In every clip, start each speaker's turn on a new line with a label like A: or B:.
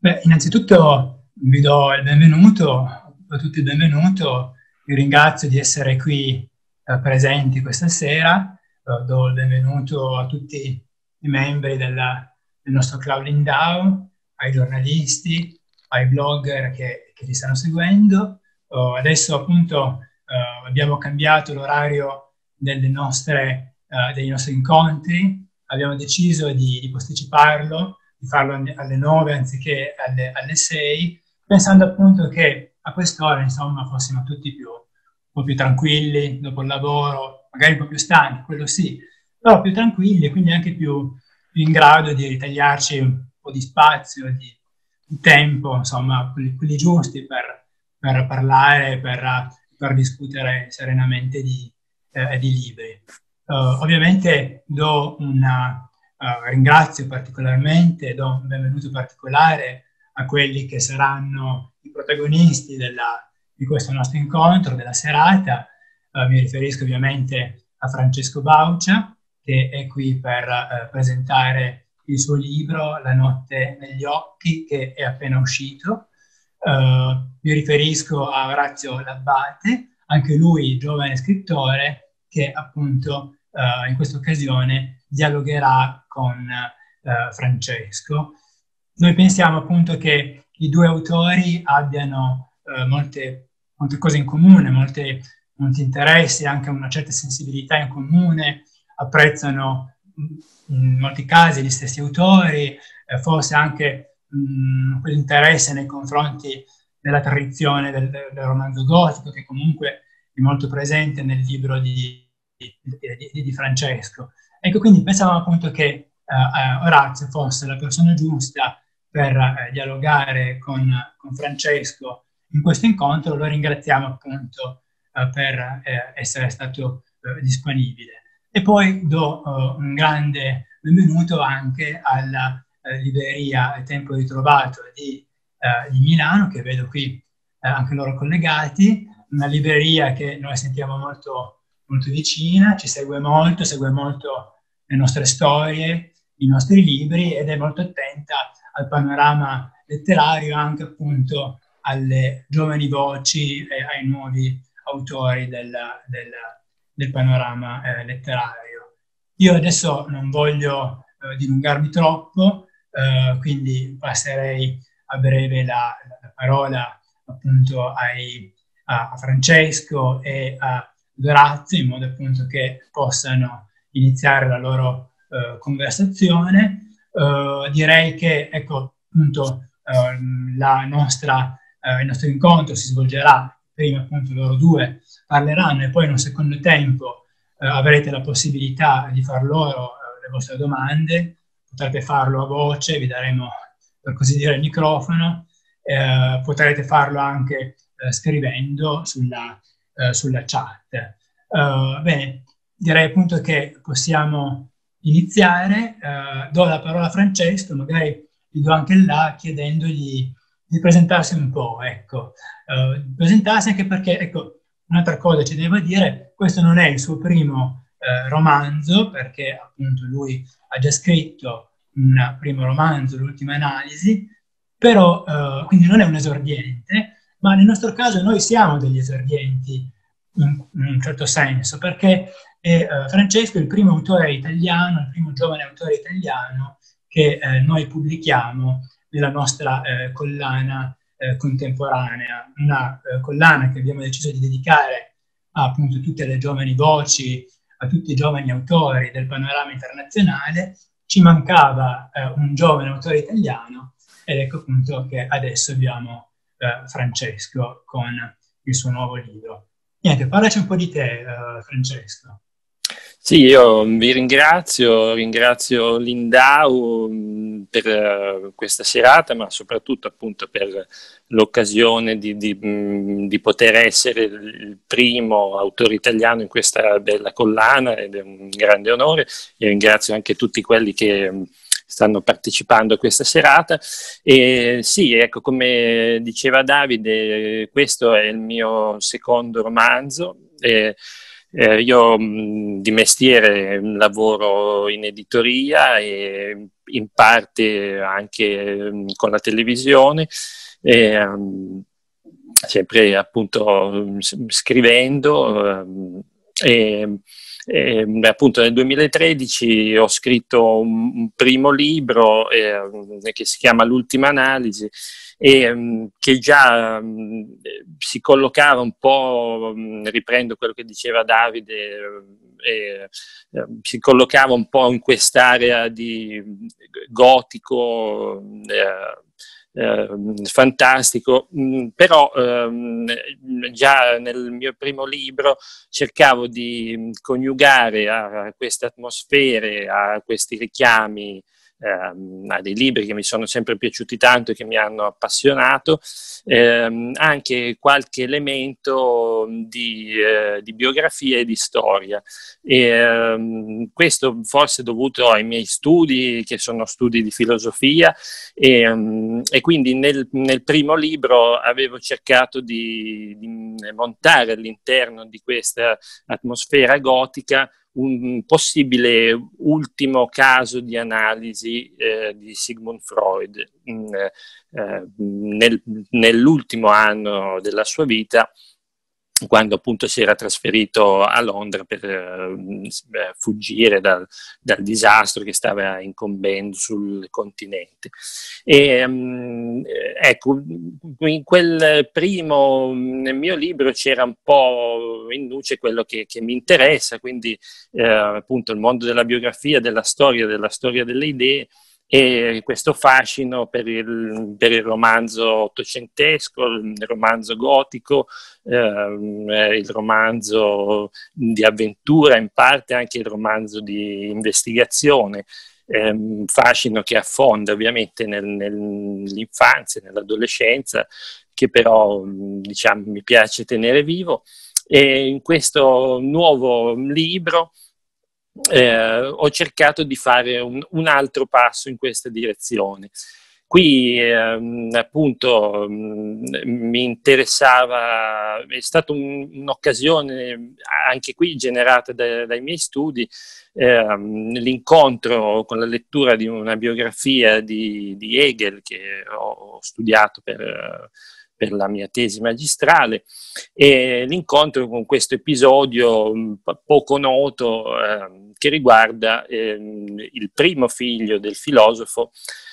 A: Beh, innanzitutto vi do il benvenuto, a tutti il benvenuto, vi ringrazio di essere qui presenti questa sera, do il benvenuto a tutti i membri del nostro Club Lindau, ai giornalisti, ai blogger che li stanno seguendo. Adesso appunto abbiamo cambiato l'orario dei nostri incontri, abbiamo deciso di posticiparlo, di farlo alle 9 anziché alle 6, pensando appunto che a quest'ora, insomma, fossimo tutti un po' più tranquilli dopo il lavoro, magari un po' più stanchi, quello sì, però più tranquilli e quindi anche più in grado di ritagliarci un po' di spazio, di tempo, insomma, quelli giusti per parlare, per discutere serenamente di libri. Ovviamente ringrazio particolarmente, do un benvenuto particolare a quelli che saranno i protagonisti di questo nostro incontro, della serata. Mi riferisco ovviamente a Francesco Baucia, che è qui per presentare il suo libro La notte negli occhi, che è appena uscito. Mi riferisco a Orazio Labbate, anche lui giovane scrittore, che appunto in questa occasione dialogherà con Francesco. Noi pensiamo appunto che i due autori abbiano molte cose in comune, molti interessi, anche una certa sensibilità in comune, apprezzano in molti casi gli stessi autori, forse anche quell'interesse nei confronti della tradizione del romanzo gotico, che comunque è molto presente nel libro di Francesco. Ecco, quindi pensavamo appunto che Orazio fosse la persona giusta per dialogare con Francesco in questo incontro. Lo ringraziamo appunto per essere stato disponibile. E poi do un grande benvenuto anche alla libreria Tempo Ritrovato di Milano, che vedo qui anche loro collegati, una libreria che noi sentiamo molto vicina, ci segue molto le nostre storie, i nostri libri, ed è molto attenta al panorama letterario, anche appunto alle giovani voci e ai nuovi autori del panorama letterario. Io adesso non voglio dilungarmi troppo, quindi passerei a breve la parola appunto a Francesco e a Orazio, in modo appunto che possano iniziare la loro conversazione. Direi che, ecco, appunto, il nostro incontro si svolgerà, prima appunto loro due parleranno e poi in un secondo tempo avrete la possibilità di far loro le vostre domande, potrete farlo a voce, vi daremo per così dire il microfono, potrete farlo anche scrivendo sulla chat. Bene, direi appunto che possiamo iniziare. Do la parola a Francesco, magari gli do anche là chiedendogli di presentarsi un po', ecco. Presentarsi anche perché, ecco, un'altra cosa ci devo dire, questo non è il suo primo romanzo, perché appunto lui ha già scritto un primo romanzo, L'ultima analisi, però quindi non è un esordiente, ma nel nostro caso noi siamo degli esordienti in un certo senso, perché Francesco è il primo autore italiano, il primo giovane autore italiano che noi pubblichiamo nella nostra collana contemporanea, una collana che abbiamo deciso di dedicare a appunto tutte le giovani voci, a tutti i giovani autori del panorama internazionale. Ci mancava un giovane autore italiano ed ecco appunto che adesso abbiamo Francesco con il suo nuovo libro. Niente, parlaci un po' di te, Francesco.
B: Sì, io vi ringrazio Lindau per questa serata, ma soprattutto appunto per l'occasione di poter essere il primo autore italiano in questa bella collana, ed è un grande onore. E ringrazio anche tutti quelli che stanno partecipando a questa serata. E sì, ecco, come diceva Davide, questo è il mio secondo romanzo. Io di mestiere lavoro in editoria e in parte anche con la televisione, sempre appunto scrivendo. Appunto nel 2013 ho scritto un primo libro che si chiama L'ultima analisi, che già si collocava un po', riprendo quello che diceva Davide, si collocava un po' in quest'area di gotico, fantastico, però già nel mio primo libro cercavo di coniugare a queste atmosfere, a questi richiami, a dei libri che mi sono sempre piaciuti tanto e che mi hanno appassionato, anche qualche elemento di biografia e di storia. Questo forse dovuto ai miei studi, che sono studi di filosofia, e quindi nel primo libro avevo cercato di montare all'interno di questa atmosfera gotica un possibile ultimo caso di analisi di Sigmund Freud nell'ultimo anno della sua vita, quando appunto si era trasferito a Londra per fuggire dal disastro che stava incombendo sul continente. Ecco, in quel primo, nel mio libro c'era un po' in luce quello che mi interessa, quindi appunto il mondo della biografia, della storia delle idee, e questo fascino per il romanzo ottocentesco, il romanzo gotico, il romanzo di avventura, in parte anche il romanzo di investigazione, fascino che affonda ovviamente nell'infanzia, nell'adolescenza, che però diciamo mi piace tenere vivo. E in questo nuovo libro ho cercato di fare un altro passo in questa direzione. Qui appunto mi interessava, è stata un'occasione anche qui generata dai miei studi, l'incontro con la lettura di una biografia di Hegel che ho studiato per la mia tesi magistrale, e l'incontro con questo episodio poco noto che riguarda il primo figlio del filosofo,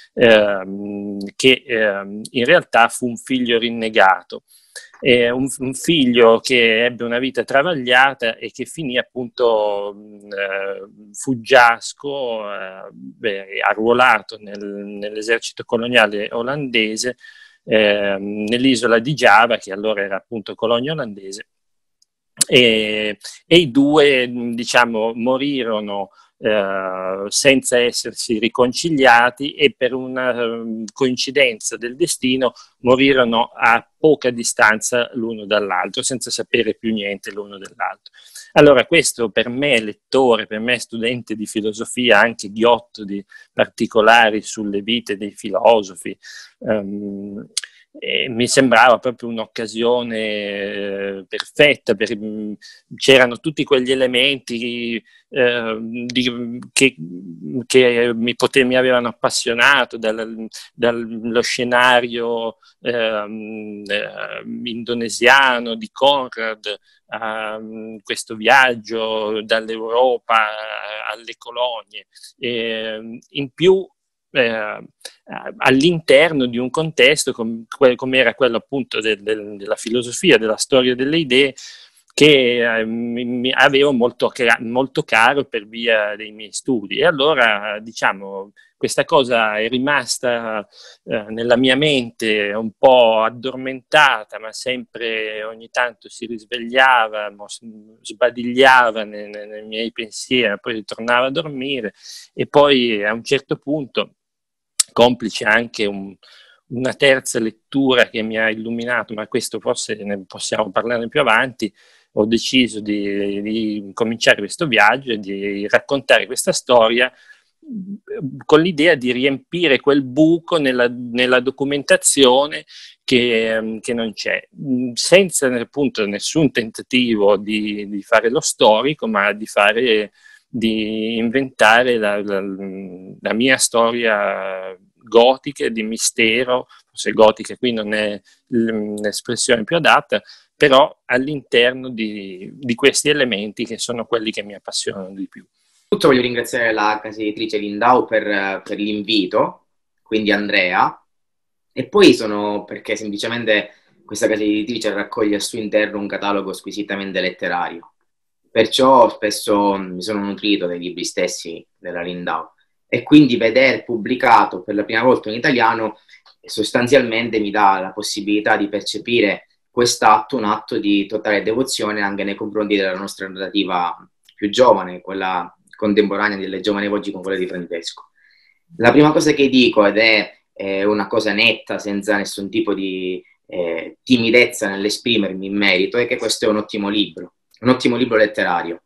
B: che in realtà fu un figlio rinnegato, un figlio che ebbe una vita travagliata e che finì appunto fuggiasco, arruolato nell'esercito coloniale olandese, nell'isola di Giava, che allora era appunto colonia olandese, e i due, diciamo, morirono senza essersi riconciliati, e per una coincidenza del destino morirono a poca distanza l'uno dall'altro, senza sapere più niente l'uno dell'altro. Allora questo per me lettore, per me studente di filosofia, anche ghiotto di particolari sulle vite dei filosofi, mi sembrava proprio un'occasione perfetta, c'erano tutti quegli elementi che mi avevano appassionato, dallo scenario indonesiano di Conrad, a questo viaggio dall'Europa alle colonie, in più all'interno di un contesto come era quello appunto della filosofia, della storia delle idee, che mi avevo molto caro per via dei miei studi. E allora, diciamo, questa cosa è rimasta nella mia mente un po' addormentata, ma sempre ogni tanto si risvegliava, sbadigliava nei miei pensieri, poi ritornava a dormire, e poi a un certo punto, complice anche una terza lettura che mi ha illuminato, ma questo forse ne possiamo parlarne più avanti, ho deciso di cominciare questo viaggio e di raccontare questa storia con l'idea di riempire quel buco nella documentazione che non c'è, senza appunto nessun tentativo di fare lo storico, ma di inventare la mia storia gotica, di mistero, forse gotica qui non è l'espressione più adatta, però all'interno di questi elementi che sono quelli che mi appassionano di più.
C: Tutto voglio ringraziare la casa editrice Lindau per l'invito, quindi Andrea, e poi perché semplicemente questa casa editrice raccoglie al suo interno un catalogo squisitamente letterario. Perciò spesso mi sono nutrito dei libri stessi della Lindau e quindi veder pubblicato per la prima volta in italiano sostanzialmente mi dà la possibilità di percepire quest'atto un atto di totale devozione anche nei confronti della nostra narrativa più giovane, quella contemporanea delle giovani voci con quella di Francesco. La prima cosa che dico, ed è una cosa netta, senza nessun tipo di timidezza nell'esprimermi in merito, è che questo è un ottimo libro letterario.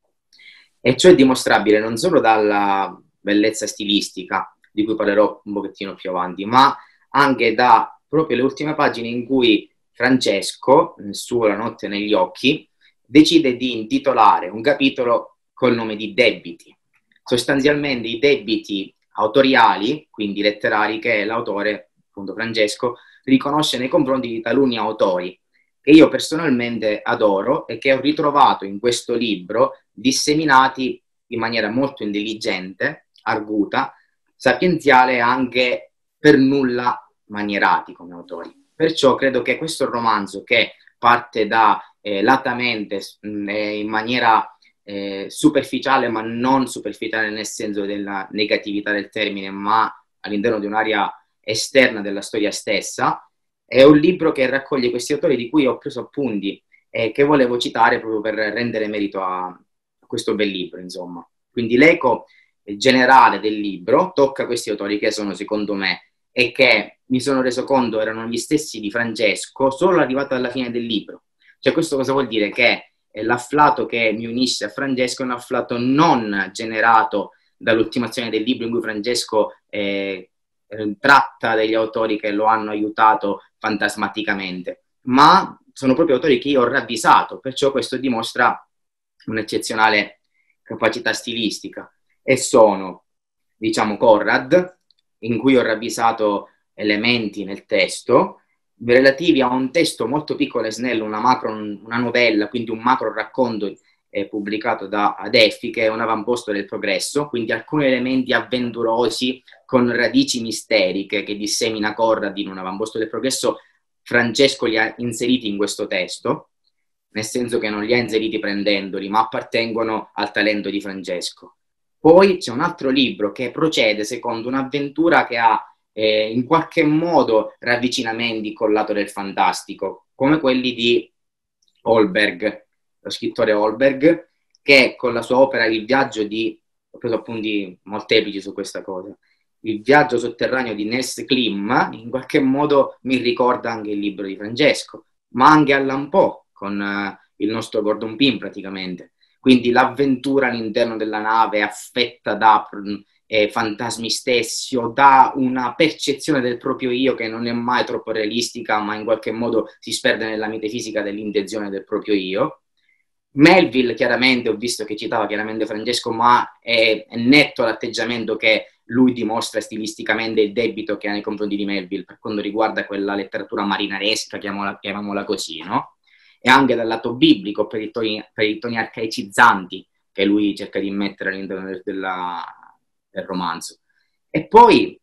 C: E ciò è dimostrabile non solo dalla bellezza stilistica, di cui parlerò un pochettino più avanti, ma anche da proprio le ultime pagine in cui Francesco, nel suo La notte negli occhi, decide di intitolare un capitolo col nome di debiti. Sostanzialmente i debiti autoriali, quindi letterari, che l'autore, appunto Francesco, riconosce nei confronti di taluni autori, che io personalmente adoro e che ho ritrovato in questo libro disseminati in maniera molto intelligente, arguta, sapienziale e anche per nulla manierati come autori. Perciò credo che questo romanzo, che parte da latamente in maniera superficiale, ma non superficiale nel senso della negatività del termine, ma all'interno di un'area esterna della storia stessa, è un libro che raccoglie questi autori di cui ho preso appunti e che volevo citare proprio per rendere merito a questo bel libro, insomma. Quindi l'eco generale del libro tocca questi autori che sono, secondo me, e che mi sono reso conto erano gli stessi di Francesco solo arrivato alla fine del libro. Cioè, questo cosa vuol dire? Che l'afflato che mi unisce a Francesco è un afflato non generato dall'ultimazione del libro in cui Francesco tratta degli autori che lo hanno aiutato fantasmaticamente, ma sono proprio autori che io ho ravvisato, perciò questo dimostra un'eccezionale capacità stilistica. E sono, diciamo, Conrad, in cui ho ravvisato elementi nel testo relativi a un testo molto piccolo e snello, una novella, quindi un macro racconto pubblicato da Adelphi, che è un avamposto del progresso, quindi alcuni elementi avventurosi con radici misteriche che dissemina Conrad in un avamposto del progresso, Francesco li ha inseriti in questo testo, nel senso che non li ha inseriti prendendoli, ma appartengono al talento di Francesco. Poi c'è un altro libro che procede secondo un'avventura che ha in qualche modo ravvicinamenti col lato del fantastico, come quelli di Holberg, lo scrittore Holberg, che con la sua opera Il viaggio ho preso appunti molteplici su questa cosa, Il viaggio sotterraneo di Nels Klim, in qualche modo mi ricorda anche il libro di Francesco, ma anche Allan Poe, con il nostro Gordon Pym praticamente. Quindi l'avventura all'interno della nave affetta da fantasmi stessi o da una percezione del proprio io che non è mai troppo realistica, ma in qualche modo si sperde nella metafisica dell'intenzione del proprio io. Melville, chiaramente, ho visto che citava chiaramente Francesco, ma è netto l'atteggiamento che lui dimostra stilisticamente, il debito che ha nei confronti di Melville per quanto riguarda quella letteratura marinaresca, chiamiamola così, no? E anche dal lato biblico, per i toni arcaicizzanti che lui cerca di mettere all'interno del romanzo. E poi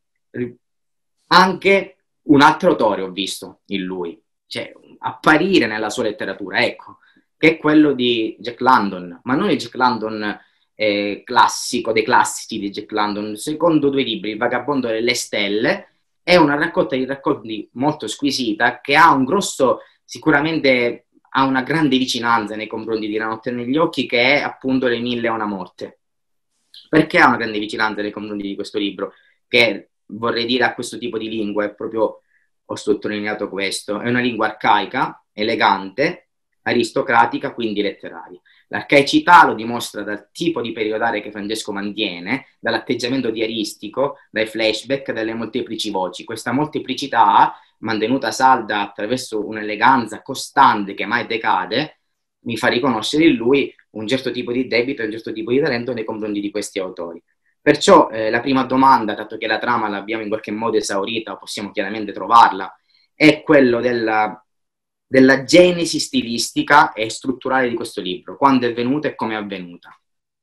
C: anche un altro autore ho visto in lui, cioè apparire nella sua letteratura, ecco, che è quello di Jack London, ma non il Jack London classico, dei classici di Jack London. Secondo due libri, Il vagabondo delle stelle, è una raccolta di racconti molto squisita che ha un grosso, sicuramente ha una grande vicinanza nei confronti di La notte negli occhi, che è appunto Le mille e una morte. Perché ha una grande vicinanza nei confronti di questo libro? Che vorrei dire a questo tipo di lingua, è proprio, ho sottolineato questo, è una lingua arcaica, elegante, aristocratica, quindi letteraria. L'arcaicità lo dimostra dal tipo di periodare che Francesco mantiene, dall'atteggiamento diaristico, dai flashback, dalle molteplici voci. Questa molteplicità, mantenuta salda attraverso un'eleganza costante che mai decade, mi fa riconoscere in lui un certo tipo di debito e un certo tipo di talento nei confronti di questi autori. Perciò la prima domanda, dato che la trama l'abbiamo in qualche modo esaurita, o possiamo chiaramente trovarla, è quello della genesi stilistica e strutturale di questo libro. Quando è venuta e come è avvenuta?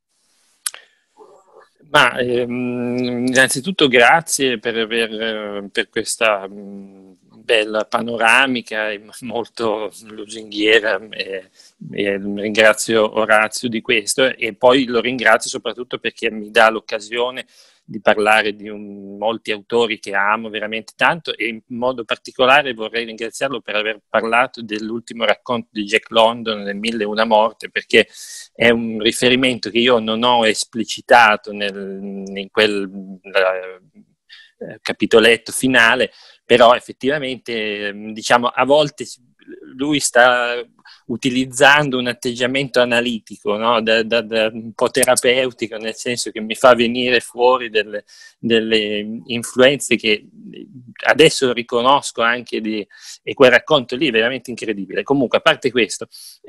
B: Ma innanzitutto grazie per questa bella panoramica molto lusinghiera, e ringrazio Orazio di questo, e poi lo ringrazio soprattutto perché mi dà l'occasione di parlare di molti autori che amo veramente tanto, e in modo particolare vorrei ringraziarlo per aver parlato dell'ultimo racconto di Jack London, nel 1001 una morte, perché è un riferimento che io non ho esplicitato in quel capitoletto finale, però effettivamente, diciamo, a volte lui sta utilizzando un atteggiamento analitico, no? Un po' terapeutico, nel senso che mi fa venire fuori delle influenze che adesso riconosco anche e quel racconto lì è veramente incredibile. Comunque, a parte questo,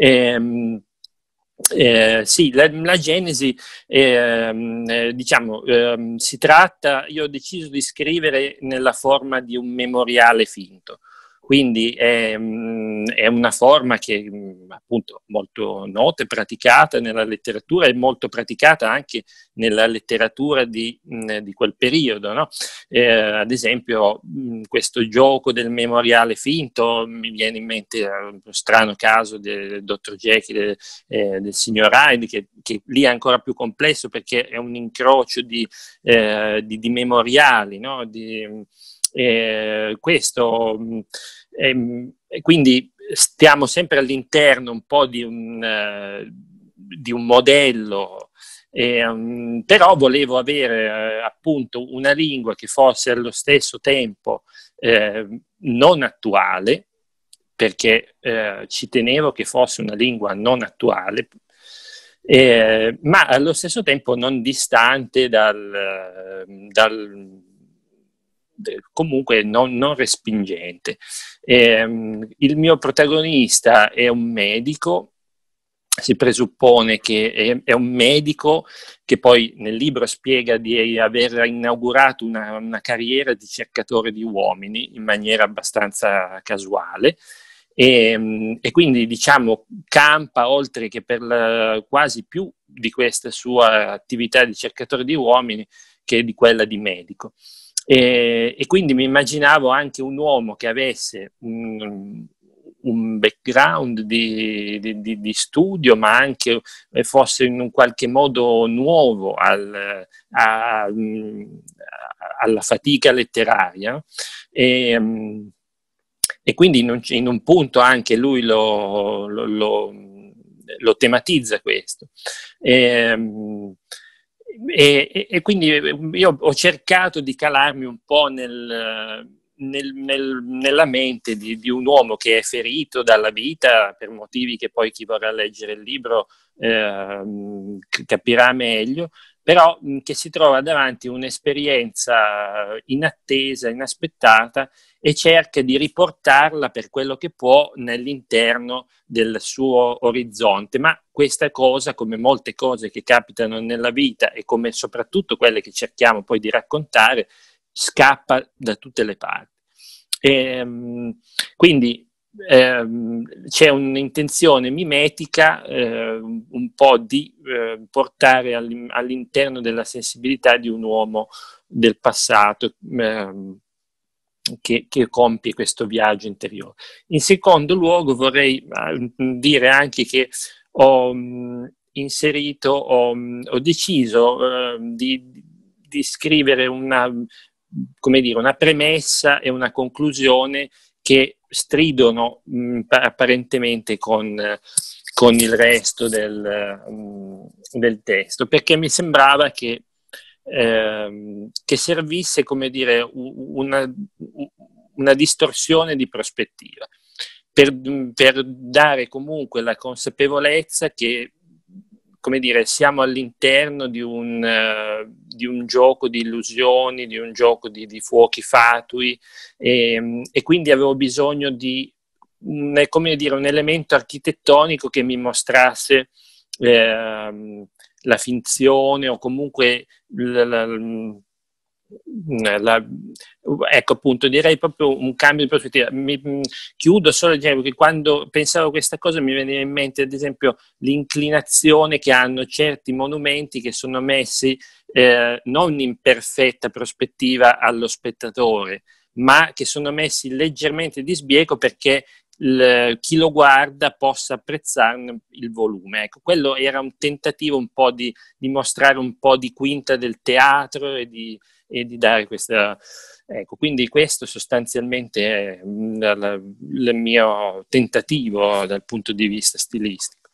B: sì, la genesi, diciamo, si tratta, io ho deciso di scrivere nella forma di un memoriale finto, quindi è una forma che appunto molto nota e praticata nella letteratura, e molto praticata anche nella letteratura di quel periodo, no? Ad esempio questo gioco del memoriale finto, mi viene in mente lo strano caso del dottor Jekyll, del signor Hyde, che lì è ancora più complesso perché è un incrocio di memoriali, no? Questo, quindi stiamo sempre all'interno un po' di un modello, però volevo avere appunto una lingua che fosse allo stesso tempo non attuale, perché ci tenevo che fosse una lingua non attuale, ma allo stesso tempo non distante comunque non respingente. Il mio protagonista è un medico, si presuppone che è un medico che poi nel libro spiega di aver inaugurato una carriera di cercatore di uomini in maniera abbastanza casuale, e quindi diciamo campa, oltre che per quasi più di questa sua attività di cercatore di uomini che di quella di medico. E quindi mi immaginavo anche un uomo che avesse un background di studio, ma anche fosse in un qualche modo nuovo alla fatica letteraria, e quindi in un punto anche lui lo tematizza questo. E quindi io ho cercato di calarmi un po' nella mente di un uomo che è ferito dalla vita, per motivi che poi chi vorrà leggere il libro capirà meglio, però che si trova davanti a un'esperienza inattesa, inaspettata, e cerca di riportarla per quello che può nell'interno del suo orizzonte. Ma questa cosa, come molte cose che capitano nella vita e come soprattutto quelle che cerchiamo poi di raccontare, scappa da tutte le parti. Quindi c'è un'intenzione mimetica, un po' di portare all'interno della sensibilità di un uomo del passato che compie questo viaggio interiore. In secondo luogo vorrei dire anche che ho inserito, ho deciso di scrivere una premessa e una conclusione che stridono apparentemente con il resto del testo, perché mi sembrava che servisse, come dire, una distorsione di prospettiva, per dare comunque la consapevolezza che, come dire, siamo all'interno di un gioco di illusioni, di un gioco di fuochi fatui, e quindi avevo bisogno di come dire, un elemento architettonico che mi mostrasse la finzione o comunque ecco, appunto, direi proprio un cambio di prospettiva. Chiudo solo a dire che quando pensavo a questa cosa mi veniva in mente, ad esempio, l'inclinazione che hanno certi monumenti che sono messi non in perfetta prospettiva allo spettatore, ma che sono messi leggermente di sbieco perché chi lo guarda possa apprezzarne il volume. Ecco, quello era un tentativo un po' di mostrare un po' di quinta del teatro e di dare questa... Ecco, quindi questo sostanzialmente è il mio tentativo dal punto di vista stilistico.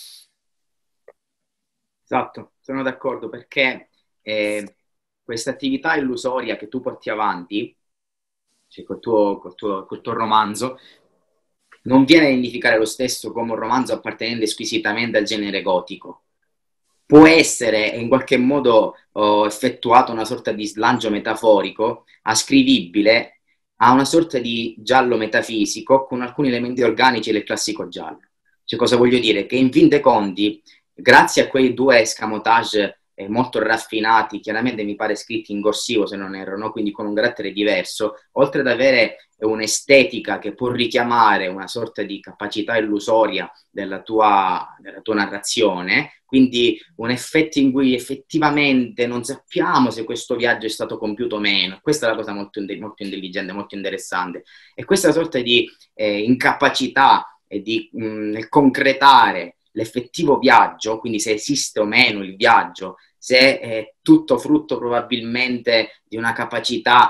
C: Esatto, sono d'accordo, perché questa attività illusoria che tu porti avanti, cioè col tuo romanzo, non viene a identificare lo stesso come un romanzo appartenente esquisitamente al genere gotico. Può essere in qualche modo effettuato una sorta di slancio metaforico, ascrivibile a una sorta di giallo metafisico con alcuni elementi organici del classico giallo. Cioè, cosa voglio dire? Che in fin dei conti, grazie a quei due escamotage molto raffinati, chiaramente mi pare scritti in corsivo se non erro, no? Quindi con un carattere diverso, oltre ad avere un'estetica che può richiamare una sorta di capacità illusoria della tua narrazione, quindi un effetto in cui effettivamente non sappiamo se questo viaggio è stato compiuto o meno. Questa è la cosa molto intelligente, molto interessante. E questa sorta di incapacità di concretare l'effettivo viaggio, quindi se esiste o meno il viaggio, se è tutto frutto probabilmente di una capacità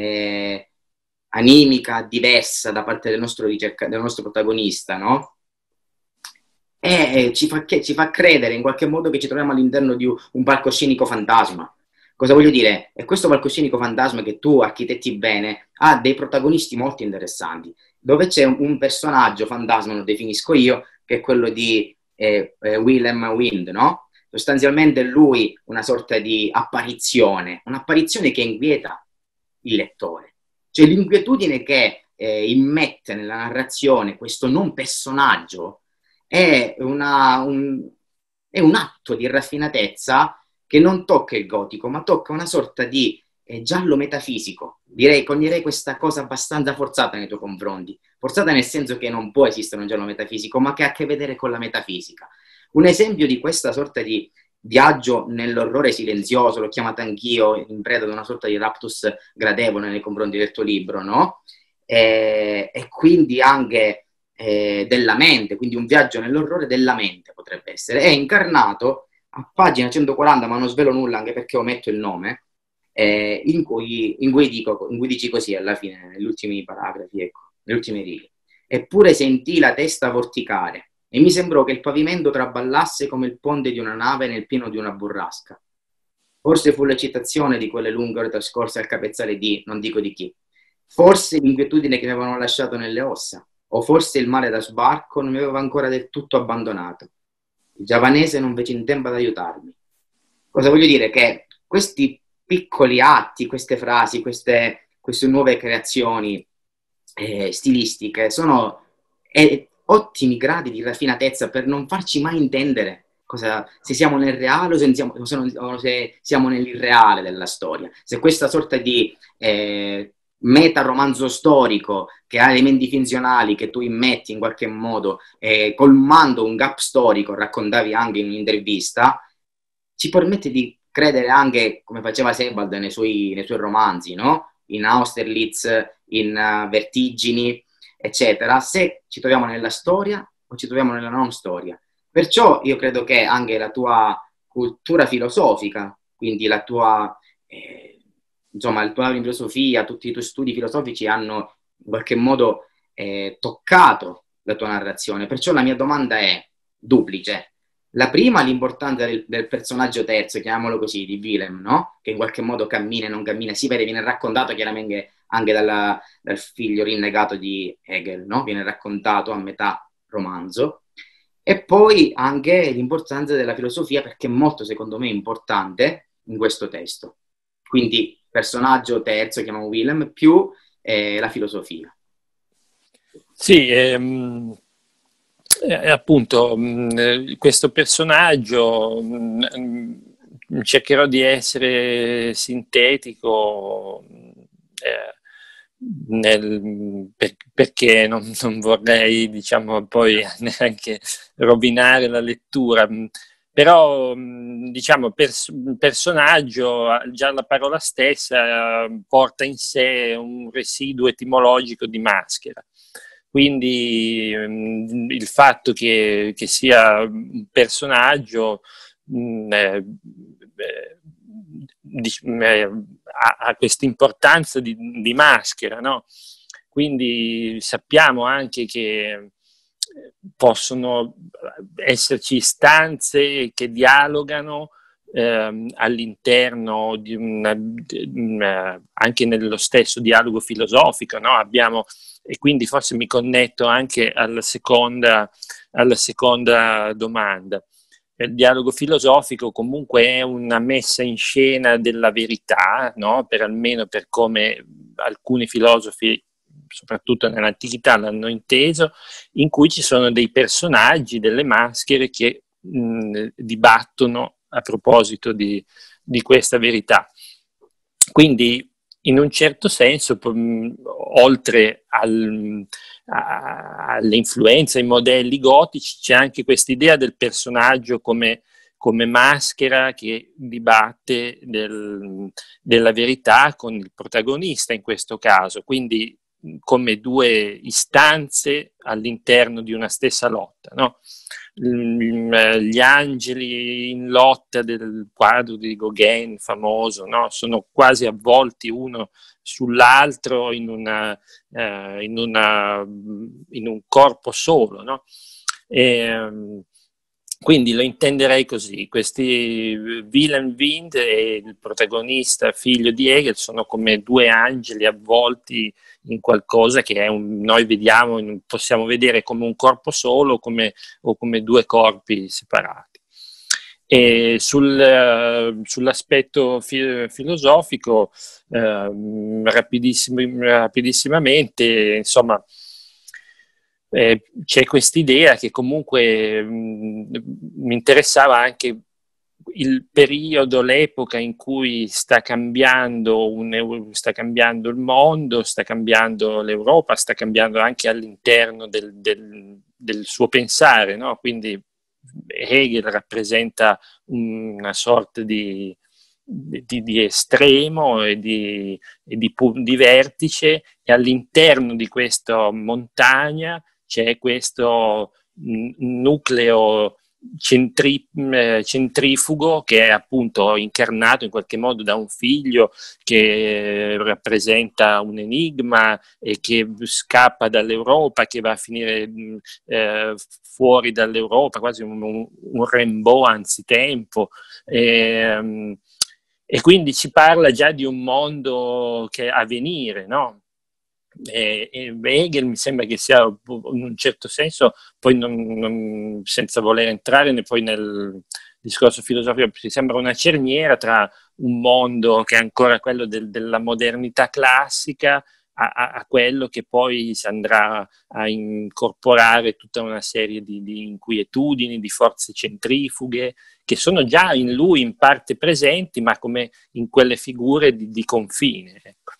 C: animica diversa da parte del nostro protagonista, no? E ci fa credere in qualche modo che ci troviamo all'interno di un palcoscenico fantasma. Cosa voglio dire? E questo palcoscenico fantasma che tu architetti bene ha dei protagonisti molto interessanti, dove c'è un personaggio fantasma, lo definisco io, che è quello di Willem Wind, no? Sostanzialmente lui una sorta di un'apparizione che inquieta il lettore. Cioè l'inquietudine che immette nella narrazione questo non personaggio è un atto di raffinatezza che non tocca il gotico, ma tocca una sorta di giallo metafisico. Coglierei questa cosa abbastanza forzata nei tuoi confronti. Forzata nel senso che non può esistere un giallo metafisico, ma che ha a che vedere con la metafisica. Un esempio di questa sorta di viaggio nell'orrore silenzioso, l'ho chiamato anch'io, in preda ad una sorta di raptus gradevole nei confronti del tuo libro, no? E quindi anche della mente, quindi un viaggio nell'orrore della mente potrebbe essere. È incarnato a pagina 140, ma non svelo nulla anche perché ometto il nome, in cui dici così alla fine, negli ultimi paragrafi, ecco, nelle ultime righe. Eppure sentii la testa vorticare e mi sembrò che il pavimento traballasse come il ponte di una nave nel pieno di una burrasca. Forse fu l'eccitazione di quelle lunghe ore trascorse al capezzale di, non dico di chi, forse l'inquietudine che mi avevano lasciato nelle ossa, o forse il male da sbarco non mi aveva ancora del tutto abbandonato. Il giavanese non fece in tempo ad aiutarmi. Cosa voglio dire? Che questi piccoli atti, queste frasi, queste nuove creazioni stilistiche sono ottimi gradi di raffinatezza per non farci mai intendere se siamo nel reale o se siamo nell'irreale della storia. Se questa sorta di meta romanzo storico che ha elementi finzionali che tu immetti in qualche modo, colmando un gap storico, raccontavi anche in un'intervista, ci permette di credere anche, come faceva Sebald nei suoi romanzi, no? In Austerlitz, in Vertigini, eccetera, se ci troviamo nella storia o ci troviamo nella non storia. Perciò io credo che anche la tua cultura filosofica, quindi la tua filosofia, tutti i tuoi studi filosofici hanno in qualche modo toccato la tua narrazione. Perciò la mia domanda è duplice. La prima, l'importanza del personaggio terzo, chiamiamolo così, di Willem, no? Che in qualche modo cammina e non cammina, si vede, viene raccontato chiaramente anche dal figlio rinnegato di Hegel, no? Viene raccontato a metà romanzo. E poi anche l'importanza della filosofia, perché è molto, secondo me, importante in questo testo. Quindi personaggio terzo, chiamiamo Willem, più la filosofia.
B: Sì, Appunto, questo personaggio, cercherò di essere sintetico, perché non vorrei, diciamo, poi neanche rovinare la lettura. Però, diciamo, personaggio, già la parola stessa porta in sé un residuo etimologico di maschera. Quindi il fatto che sia un personaggio ha questa importanza di maschera, no? Quindi sappiamo anche che possono esserci istanze che dialogano all'interno di anche nello stesso dialogo filosofico, no? E quindi forse mi connetto anche alla seconda domanda. Il dialogo filosofico comunque è una messa in scena della verità, no? Almeno per come alcuni filosofi, soprattutto nell'antichità, l'hanno inteso, in cui ci sono dei personaggi, delle maschere che dibattono a proposito di questa verità. Quindi, in un certo senso, oltre alle influenze, ai modelli gotici, c'è anche questa idea del personaggio come maschera che dibatte della verità con il protagonista in questo caso, quindi come due istanze all'interno di una stessa lotta, no? Gli angeli in lotta del quadro di Gauguin famoso, no? Sono quasi avvolti uno sull'altro in un corpo solo, no? Quindi lo intenderei così: questi Willem Wind e il protagonista figlio di Hegel sono come due angeli avvolti in qualcosa che noi possiamo vedere come un corpo solo o come due corpi separati. E sull'aspetto filosofico, rapidissimamente, insomma, c'è quest'idea che comunque mi interessava anche il periodo, l'epoca in cui sta cambiando il mondo, sta cambiando l'Europa, sta cambiando anche all'interno del suo pensare, no? Quindi Hegel rappresenta una sorta di estremo e di vertice, e all'interno di questa montagna c'è questo nucleo centrifugo che è appunto incarnato in qualche modo da un figlio che rappresenta un enigma e che scappa dall'Europa, che va a finire fuori dall'Europa, quasi un Rimbaud anzitempo. E quindi ci parla già di un mondo che è a venire, no? E Hegel mi sembra che sia, in un certo senso, poi senza voler entrare poi nel discorso filosofico, mi sembra una cerniera tra un mondo che è ancora quello della modernità classica a quello che poi si andrà a incorporare tutta una serie di inquietudini, di forze centrifughe che sono già in lui in parte presenti, ma come in quelle figure di confine, ecco.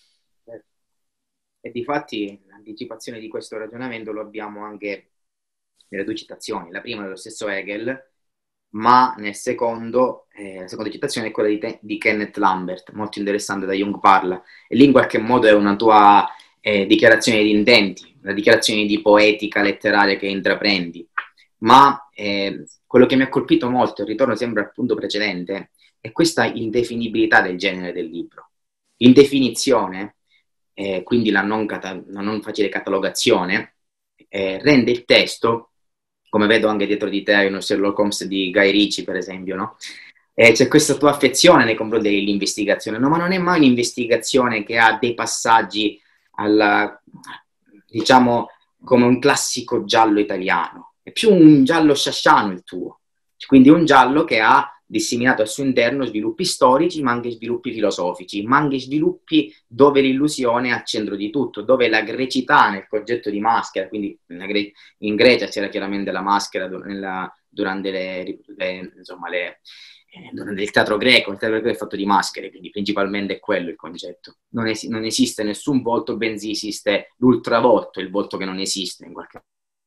C: E difatti l'anticipazione di questo ragionamento lo abbiamo anche nelle due citazioni. La prima è dello stesso Hegel, ma la seconda citazione è quella di Kenneth Lambert, molto interessante, da Jung parla. E lì in qualche modo è una tua dichiarazione di intenti, una dichiarazione di poetica letteraria che intraprendi. Ma quello che mi ha colpito molto, il ritorno sempre al punto precedente, è questa indefinibilità del genere del libro. L'indefinizione, quindi la non facile catalogazione, rende il testo, come vedo anche dietro di te uno Sherlock Holmes di Guy Ritchie per esempio, no? C'è questa tua affezione nei confronti dell'investigazione, no? Ma non è mai un'investigazione che ha dei passaggi diciamo come un classico giallo italiano, è più un giallo sciasciano il tuo, quindi un giallo che ha disseminato al suo interno sviluppi storici, ma anche sviluppi filosofici, ma anche sviluppi dove l'illusione è al centro di tutto, dove la grecità nel concetto di maschera, quindi in Grecia c'era chiaramente la maschera durante durante il teatro greco è fatto di maschere, quindi principalmente è quello il concetto. Non esiste nessun volto, bensì esiste l'ultravolto, il volto che non esiste in qualche modo.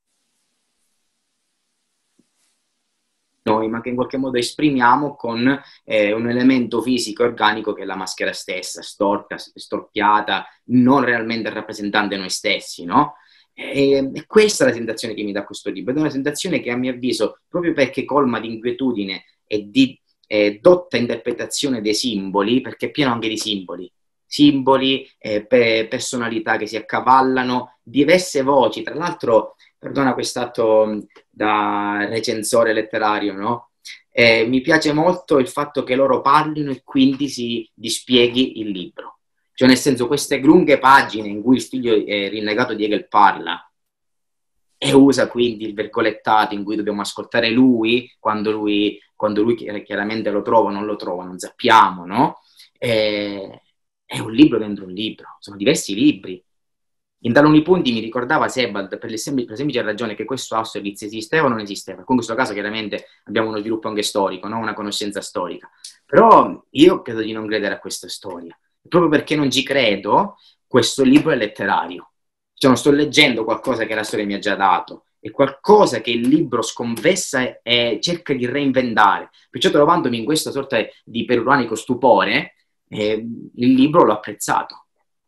C: Noi, ma che in qualche modo esprimiamo con un elemento fisico e organico che è la maschera stessa, storta, storpiata, non realmente rappresentante noi stessi, no? E questa è la sensazione che mi dà questo libro, ed è una sensazione che a mio avviso, proprio perché colma di inquietudine e di dotta interpretazione dei simboli, perché è pieno anche di simboli, personalità che si accavallano, diverse voci, tra l'altro, perdona quest'atto da recensore letterario, no? Mi piace molto il fatto che loro parlino e quindi si dispieghi il libro. Cioè, nel senso, queste lunghe pagine in cui il figlio rinnegato di Hegel parla e usa quindi il virgolettato in cui dobbiamo ascoltare lui, quando lui chiaramente lo trova o non lo trova, non sappiamo, no? È un libro dentro un libro, sono diversi libri. In taluni punti mi ricordava Sebald per la semplice ragione che questo Austerlitz esisteva o non esisteva. Con questo caso chiaramente abbiamo uno sviluppo anche storico, no? Una conoscenza storica. Però io credo di non credere a questa storia. Proprio perché non ci credo, questo libro è letterario. Cioè non sto leggendo qualcosa che la storia mi ha già dato, è qualcosa che il libro sconfessa e cerca di reinventare. Perciò trovandomi in questa sorta di peruranico stupore, il libro l'ho apprezzato.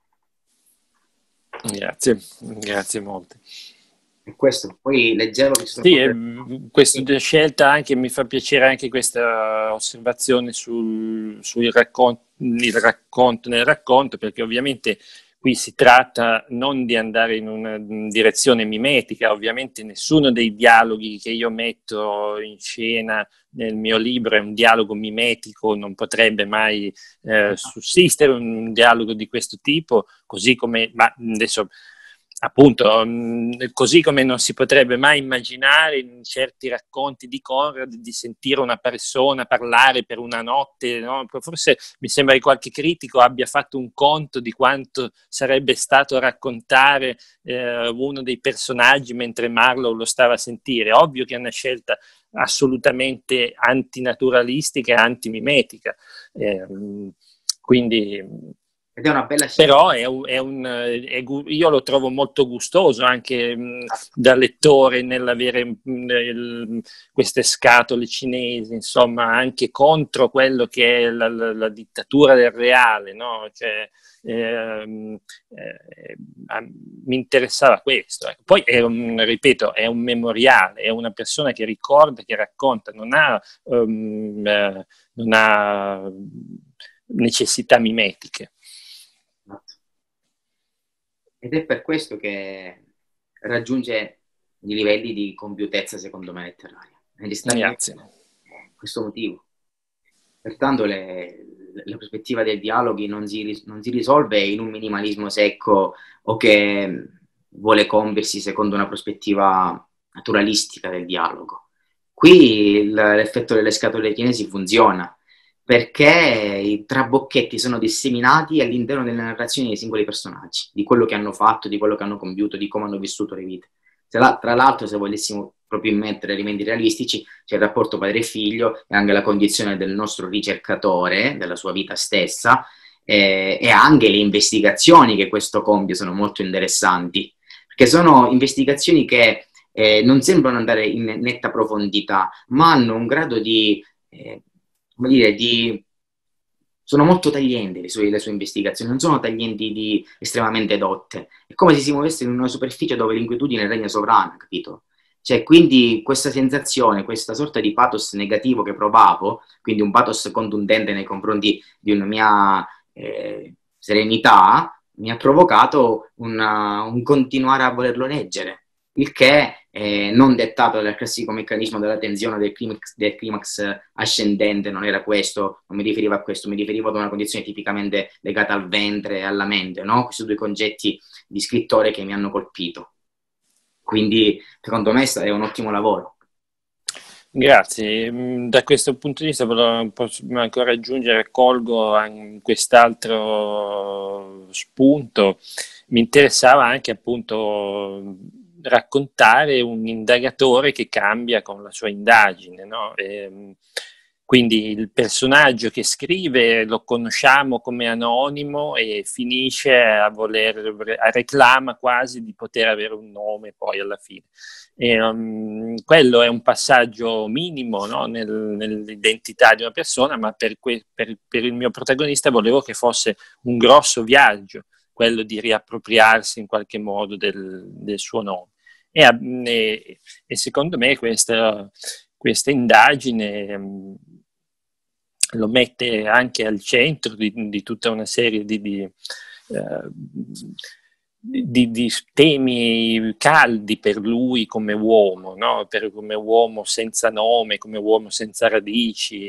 B: Grazie molte.
C: E questo, poi leggevo che
B: sì, questa scelta anche mi fa piacere anche questa osservazione sul racconto nel racconto, perché ovviamente qui si tratta non di andare in una direzione mimetica, ovviamente nessuno dei dialoghi che io metto in scena nel mio libro è un dialogo mimetico, non potrebbe mai sussistere un dialogo di questo tipo, così come, ma adesso appunto, così come non si potrebbe mai immaginare in certi racconti di Conrad di sentire una persona parlare per una notte, no? Forse mi sembra che qualche critico abbia fatto un conto di quanto sarebbe stato raccontare uno dei personaggi mentre Marlowe lo stava a sentire. Ovvio che è una scelta assolutamente antinaturalistica e antimimetica, quindi...
C: Ed è una bella scelta.
B: Però io lo trovo molto gustoso anche da lettore nell'avere queste scatole cinesi, insomma, anche contro quello che è la dittatura del reale, no? Cioè, mi interessava questo. Poi, ripeto, è un memoriale, è una persona che ricorda, che racconta, non ha necessità mimetiche.
C: Ed è per questo che raggiunge i livelli di compiutezza, secondo me, letteraria.
B: Grazie.
C: Questo motivo. Pertanto la prospettiva dei dialoghi non si risolve in un minimalismo secco o che vuole compiersi secondo una prospettiva naturalistica del dialogo. Qui l'effetto delle scatole cinesi funziona, perché i trabocchetti sono disseminati all'interno delle narrazioni dei singoli personaggi, di quello che hanno fatto, di quello che hanno compiuto, di come hanno vissuto le vite. Tra l'altro, se volessimo proprio immettere elementi realistici, c'è il rapporto padre e figlio e anche la condizione del nostro ricercatore, della sua vita stessa, e anche le investigazioni che questo compie sono molto interessanti, perché sono investigazioni che non sembrano andare in netta profondità, ma hanno un grado di... sono molto taglienti le sue investigazioni, non sono taglienti estremamente dotte. È come se si muovesse in una superficie dove l'inquietudine regna sovrana, capito? Cioè, quindi questa sensazione, questa sorta di pathos negativo che provavo, quindi un pathos contundente nei confronti di una mia serenità, mi ha provocato un continuare a volerlo leggere, il che non dettato dal classico meccanismo della tensione del climax ascendente, non era questo, non mi riferivo a questo, mi riferivo ad una condizione tipicamente legata al ventre e alla mente, no? Questi due concetti di scrittore che mi hanno colpito. Quindi, secondo me, è un ottimo lavoro.
B: Grazie. Da questo punto di vista posso ancora aggiungere, colgo quest'altro spunto. Mi interessava anche appunto raccontare un indagatore che cambia con la sua indagine, no? Quindi il personaggio che scrive lo conosciamo come anonimo e finisce reclama quasi di poter avere un nome poi alla fine. Quello è un passaggio minimo, no, nell'identità di una persona, ma per il mio protagonista volevo che fosse un grosso viaggio, quello di riappropriarsi in qualche modo del suo nome. E secondo me questa indagine lo mette anche al centro di tutta una serie di temi caldi per lui come uomo, no? Come uomo senza nome, come uomo senza radici.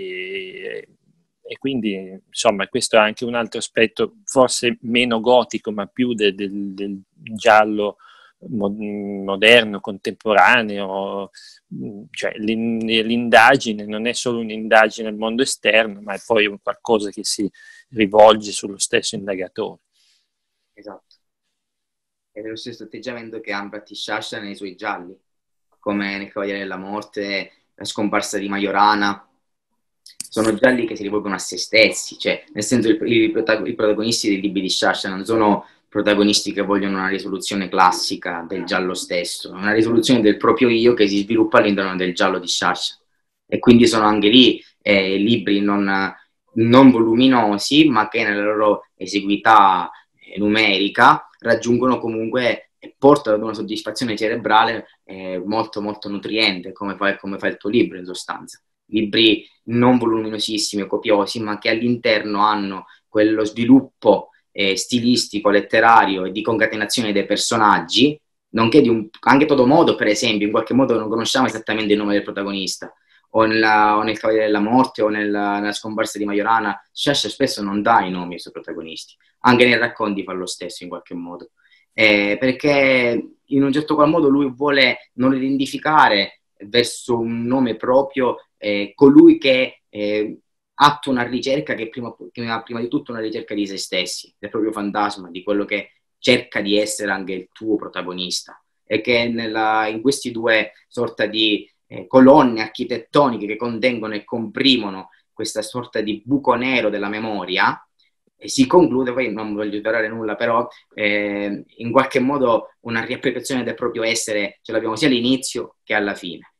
B: E quindi, insomma, questo è anche un altro aspetto, forse meno gotico, ma più del giallo moderno, contemporaneo. Cioè, l'indagine non è solo un'indagine al mondo esterno, ma è poi un qualcosa che si rivolge sullo stesso indagatore.
C: Esatto. Ed è lo stesso atteggiamento che ha Amrat Shasha nei suoi gialli, come nel Cavaliere della Morte, la scomparsa di Majorana. Sono gialli che si rivolgono a se stessi, cioè nel senso i protagonisti dei libri di Shasha non sono protagonisti che vogliono una risoluzione classica del giallo stesso, una risoluzione del proprio io che si sviluppa all'interno del giallo di Shasha. E quindi sono anche lì libri non voluminosi, ma che nella loro esiguità numerica raggiungono comunque e portano ad una soddisfazione cerebrale molto molto nutriente, come fa il tuo libro in sostanza. Libri non voluminosissimi o copiosi, ma che all'interno hanno quello sviluppo stilistico, letterario e di concatenazione dei personaggi, nonché anche Todomodo, per esempio, in qualche modo non conosciamo esattamente il nome del protagonista, o nel Cavaliere della Morte o nella scomparsa di Majorana, Sciascia spesso non dà i nomi ai suoi protagonisti, anche nei racconti fa lo stesso in qualche modo, perché in un certo qual modo lui vuole non identificare verso un nome proprio colui che attua una ricerca che prima di tutto è una ricerca di se stessi, del proprio fantasma, di quello che cerca di essere anche il tuo protagonista, e che in questi due sorta di colonne architettoniche che contengono e comprimono questa sorta di buco nero della memoria, e si conclude, poi non voglio svelare nulla, però in qualche modo una riapplicazione del proprio essere ce l'abbiamo sia all'inizio che alla fine.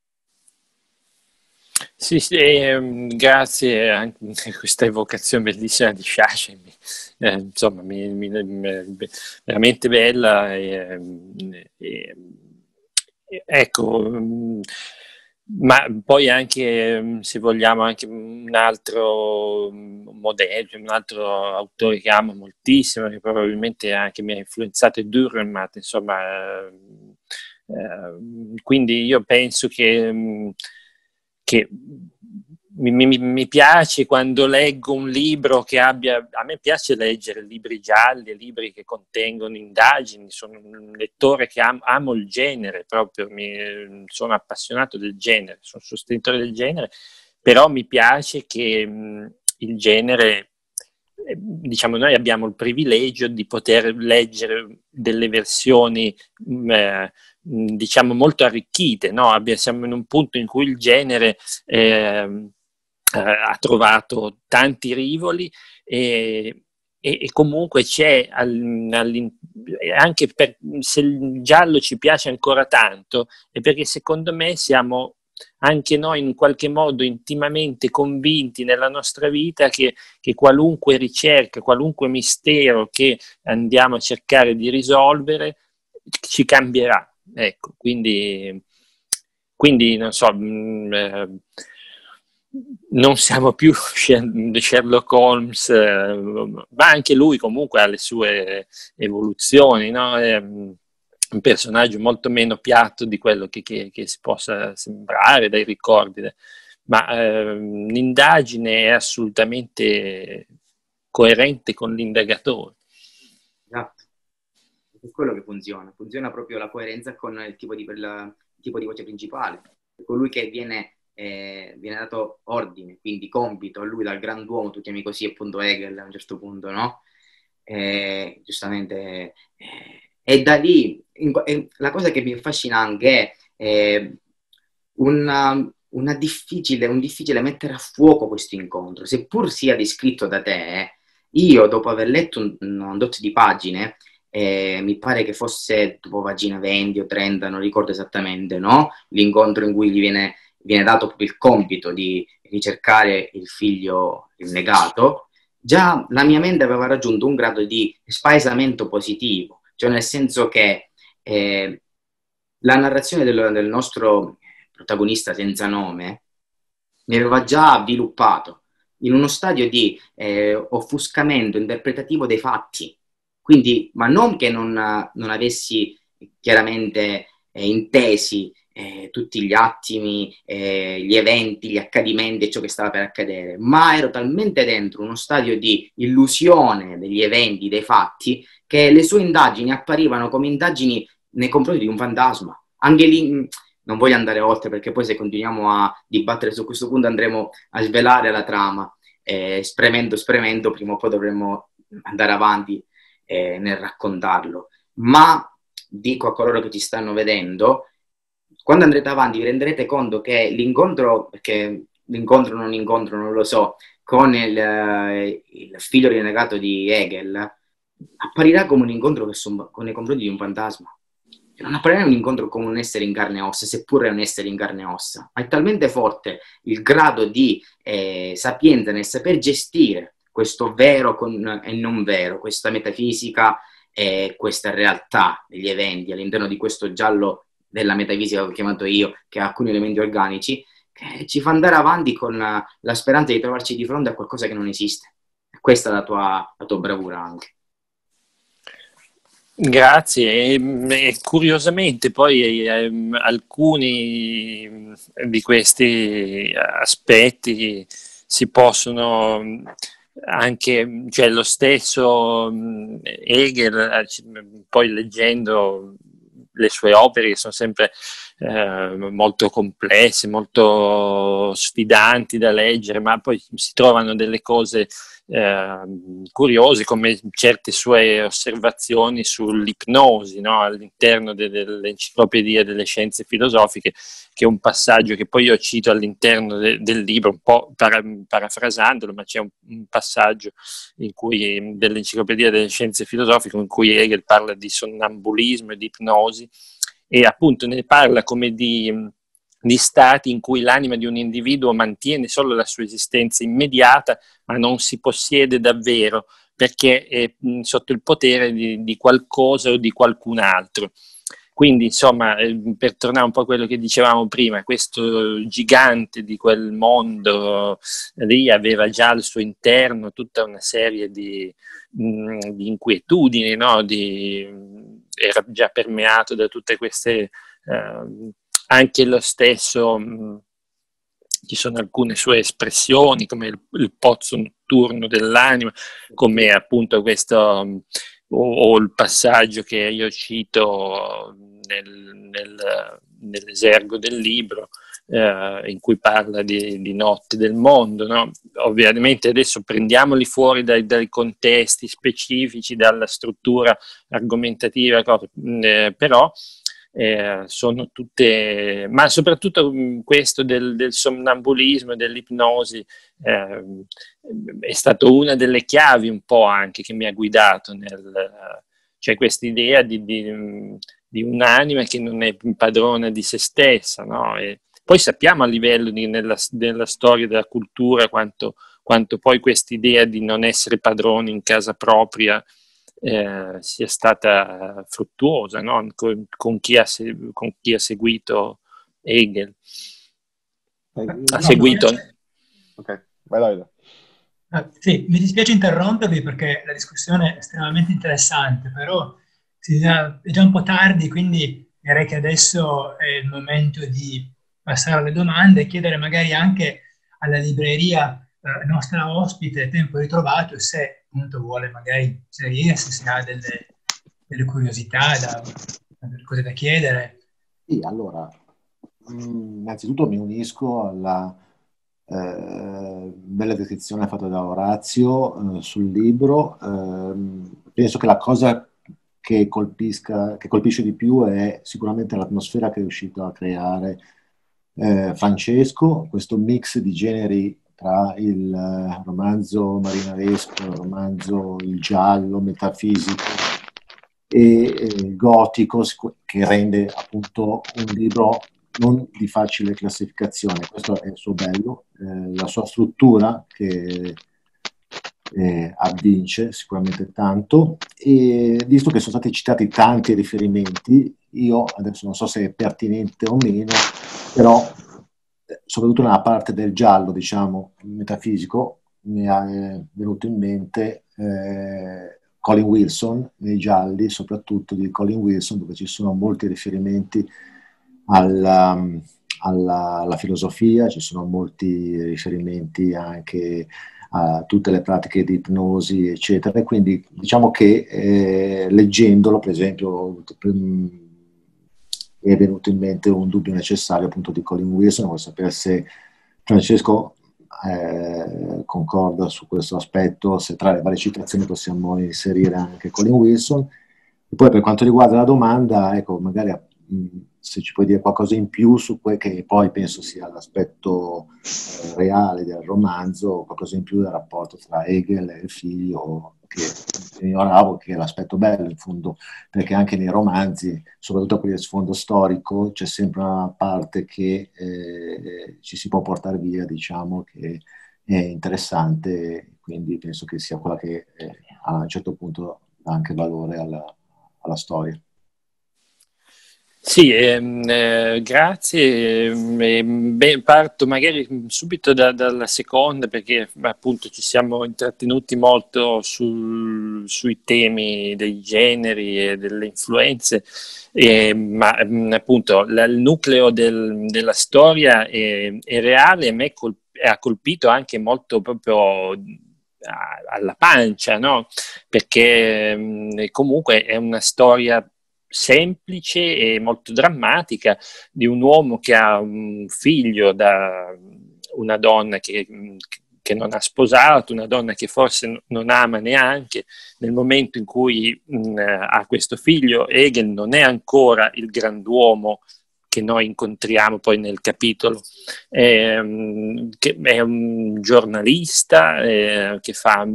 B: Sì, sì, grazie anche a questa evocazione bellissima di Shasha, insomma, veramente bella. Ecco, ma poi anche, se vogliamo, anche un altro modello, un altro autore che amo moltissimo, che probabilmente anche mi ha influenzato, è Dürrenmatt, insomma. Quindi io penso che mi piace quando leggo un libro che abbia, a me piace leggere libri gialli, libri che contengono indagini, sono un lettore che amo il genere, proprio sono appassionato del genere, sono sostenitore del genere, però mi piace che il genere, diciamo, noi abbiamo il privilegio di poter leggere delle versioni diciamo molto arricchite, no? Siamo in un punto in cui il genere ha trovato tanti rivoli e comunque c'è anche se il giallo ci piace ancora tanto, è perché secondo me siamo anche noi in qualche modo intimamente convinti nella nostra vita che qualunque ricerca, qualunque mistero che andiamo a cercare di risolvere ci cambierà. Ecco, quindi non so, non siamo più Sherlock Holmes, ma anche lui comunque ha le sue evoluzioni, no? È un personaggio molto meno piatto di quello che si possa sembrare dai ricordi, ma l'indagine è assolutamente coerente con l'indagatore.
C: Esatto, è quello che funziona proprio la coerenza con il tipo di voce principale, colui che viene viene dato ordine, quindi compito a lui dal grand'uomo, tu chiami così appunto Hegel a un certo punto, no? Giustamente, e da lì la cosa che mi affascina anche è un difficile mettere a fuoco questo incontro, seppur sia descritto da te. Io, dopo aver letto un dotto di pagine, mi pare che fosse dopo pagina 20 o 30, non ricordo esattamente, no? L'incontro in cui gli viene dato proprio il compito di ricercare il figlio negato, già la mia mente aveva raggiunto un grado di spaesamento positivo, cioè nel senso che la narrazione del nostro protagonista senza nome mi aveva già avviluppato in uno stadio di offuscamento interpretativo dei fatti. Quindi, ma non che non avessi chiaramente intesi tutti gli attimi, gli eventi, gli accadimenti e ciò che stava per accadere, ma ero talmente dentro uno stadio di illusione degli eventi, dei fatti, che le sue indagini apparivano come indagini nei confronti di un fantasma. Anche lì non voglio andare oltre, perché poi se continuiamo a dibattere su questo punto andremo a svelare la trama. Spremendo, prima o poi dovremmo andare avanti nel raccontarlo. Ma dico a coloro che ci stanno vedendo, quando andrete avanti vi renderete conto che l'incontro, perché l'incontro non lo so, con il figlio rinnegato di Hegel, apparirà come un incontro con nei confronti di un fantasma. Non apparirà un incontro come un essere in carne e ossa, seppur è un essere in carne e ossa. Ma è talmente forte il grado di sapienza nel saper gestire questo vero e non vero, questa metafisica e questa realtà degli eventi all'interno di questo giallo della metafisica che ho chiamato io, che ha alcuni elementi organici, che ci fa andare avanti con la speranza di trovarci di fronte a qualcosa che non esiste. Questa è la tua bravura anche.
B: Grazie, e curiosamente poi alcuni di questi aspetti si possono anche, cioè lo stesso Hegel, poi leggendo le sue opere che sono sempre molto complesse, molto sfidanti da leggere, ma poi si trovano delle cose curiose, come certe sue osservazioni sull'ipnosi, no? All'interno dell'Enciclopedia delle Scienze Filosofiche, che è un passaggio che poi io cito all'interno del libro, un po' parafrasandolo, ma c'è un passaggio dell'Enciclopedia delle Scienze Filosofiche in cui Hegel parla di sonnambulismo e di ipnosi, e appunto ne parla come di stati in cui l'anima di un individuo mantiene solo la sua esistenza immediata, ma non si possiede davvero, perché è sotto il potere di qualcosa o di qualcun altro. Quindi, insomma, per tornare un po' a quello che dicevamo prima, questo gigante di quel mondo lì aveva già al suo interno tutta una serie di inquietudini, no? Era già permeato da tutte queste... anche lo stesso, ci sono alcune sue espressioni, come il pozzo notturno dell'anima, come appunto questo... o il passaggio che io cito nell'esergo del libro, in cui parla di notte del mondo, no? Ovviamente adesso prendiamoli fuori dai contesti specifici, dalla struttura argomentativa, però sono tutte, ma soprattutto questo del somnambulismo e dell'ipnosi è stato una delle chiavi un po' anche che mi ha guidato cioè questa idea di un'anima che non è padrona di se stessa, no? E poi sappiamo a livello nella storia della cultura quanto poi quest'idea di non essere padroni in casa propria sia stata fruttuosa, no? con chi ha seguito Hegel. Ha seguito...
D: Ok, vai Davide.
A: Sì, mi dispiace interrompervi perché la discussione è estremamente interessante, però è già un po' tardi, quindi direi che adesso è il momento di passare alle domande e chiedere magari anche alla libreria nostra ospite, Tempo Ritrovato, se appunto vuole magari inserirsi, se ha delle curiosità, delle cose da chiedere.
D: Sì, allora,
E: Innanzitutto mi unisco alla bella descrizione fatta da Orazio sul libro. Penso che la cosa che colpisce di più è sicuramente l'atmosfera che è riuscito a creare Francesco, questo mix di generi tra il romanzo marinavesco, il romanzo il giallo, metafisico e il gotico, che rende appunto un libro non di facile classificazione. Questo è il suo bello, la sua struttura che avvince sicuramente tanto, e visto che sono stati citati tanti riferimenti, io adesso non so se è pertinente o meno, però soprattutto nella parte del giallo, diciamo, metafisico, mi è venuto in mente Colin Wilson, nei gialli, soprattutto di Colin Wilson, dove ci sono molti riferimenti alla filosofia, ci sono molti riferimenti anche a tutte le pratiche di ipnosi, eccetera. E quindi diciamo che leggendolo, per esempio, mi è venuto in mente Un dubbio necessario, appunto, di Colin Wilson. Vuoi sapere se Francesco concorda su questo aspetto, se tra le varie citazioni possiamo inserire anche Colin Wilson. E poi per quanto riguarda la domanda, ecco, magari se ci puoi dire qualcosa in più su quel che poi penso sia l'aspetto reale del romanzo, qualcosa in più del rapporto tra Hegel e il figlio, che ignoravo, che è l'aspetto bello in fondo, perché anche nei romanzi, soprattutto quelli di sfondo storico, c'è sempre una parte che ci si può portare via, diciamo, che è interessante, quindi penso che sia quella che a un certo punto dà anche valore alla storia.
B: Sì, grazie. Parto magari subito dalla seconda, perché appunto ci siamo intrattenuti molto sui temi dei generi e delle influenze, ma appunto il nucleo della storia è reale, e a me ha colpito anche molto proprio alla pancia, no? Perché comunque è una storia semplice e molto drammatica di un uomo che ha un figlio da una donna che non ha sposato, una donna che forse non ama neanche. Nel momento in cui ha questo figlio, Hegel non è ancora il granduomo che noi incontriamo poi nel capitolo, che è un giornalista che fa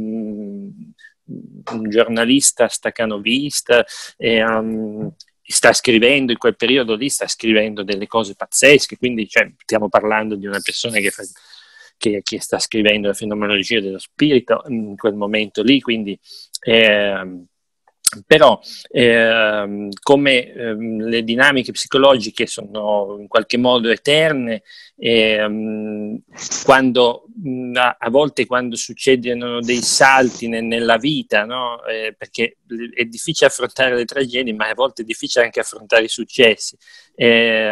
B: un giornalista staccanovista, sta scrivendo in quel periodo lì, sta scrivendo delle cose pazzesche, quindi stiamo parlando di una persona che sta scrivendo la fenomenologia dello spirito in quel momento lì, quindi però come le dinamiche psicologiche sono in qualche modo eterne, quando a volte quando succedono dei salti nella vita, no? Perché è difficile affrontare le tragedie, ma a volte è difficile anche affrontare i successi, e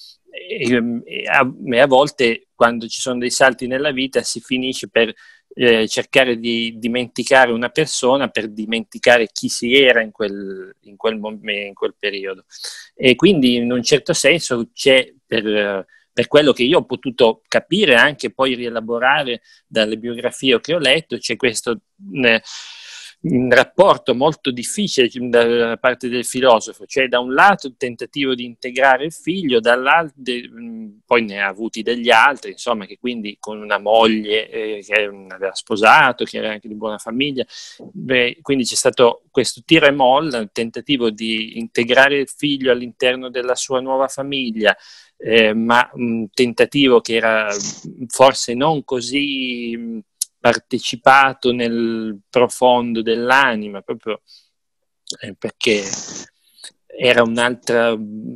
B: a volte quando ci sono dei salti nella vita si finisce per cercare di dimenticare una persona per dimenticare chi si era in quel periodo. E quindi in un certo senso c'è, per quello che io ho potuto capire, anche poi rielaborare dalle biografie che ho letto, c'è questo un rapporto molto difficile da parte del filosofo, cioè da un lato il tentativo di integrare il figlio, dall'altro poi ne ha avuti degli altri, insomma, che quindi con una moglie che aveva sposato, che era anche di buona famiglia, quindi c'è stato questo tira e molla, il tentativo di integrare il figlio all'interno della sua nuova famiglia, ma un tentativo che era forse non così partecipato nel profondo dell'anima, proprio perché era un'altra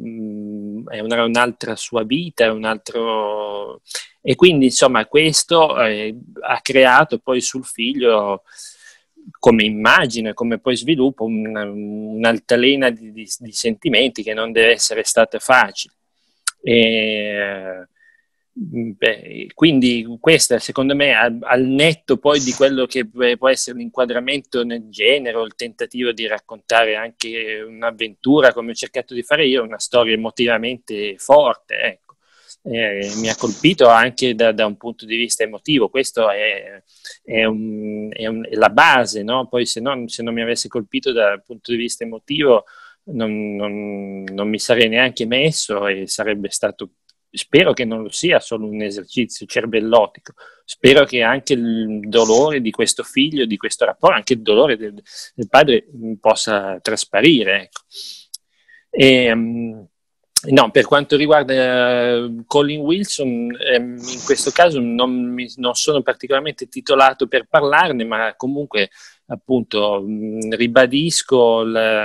B: sua vita, e quindi insomma questo ha creato poi sul figlio, come immagine, come poi sviluppo, un'altalena di sentimenti che non deve essere stata facile. Quindi questa, secondo me, al netto poi di quello che può essere l'inquadramento nel genere, il tentativo di raccontare anche un'avventura, come ho cercato di fare io, una storia emotivamente forte, ecco. mi ha colpito anche da un punto di vista emotivo. Questo è la base, no? Poi se non mi avesse colpito dal punto di vista emotivo non mi sarei neanche messo, e sarebbe stato, spero che non lo sia solo un esercizio cervellotico, spero che anche il dolore di questo figlio, di questo rapporto, anche il dolore del padre possa trasparire, ecco. No, per quanto riguarda Colin Wilson, in questo caso non sono particolarmente titolato per parlarne, ma comunque appunto ribadisco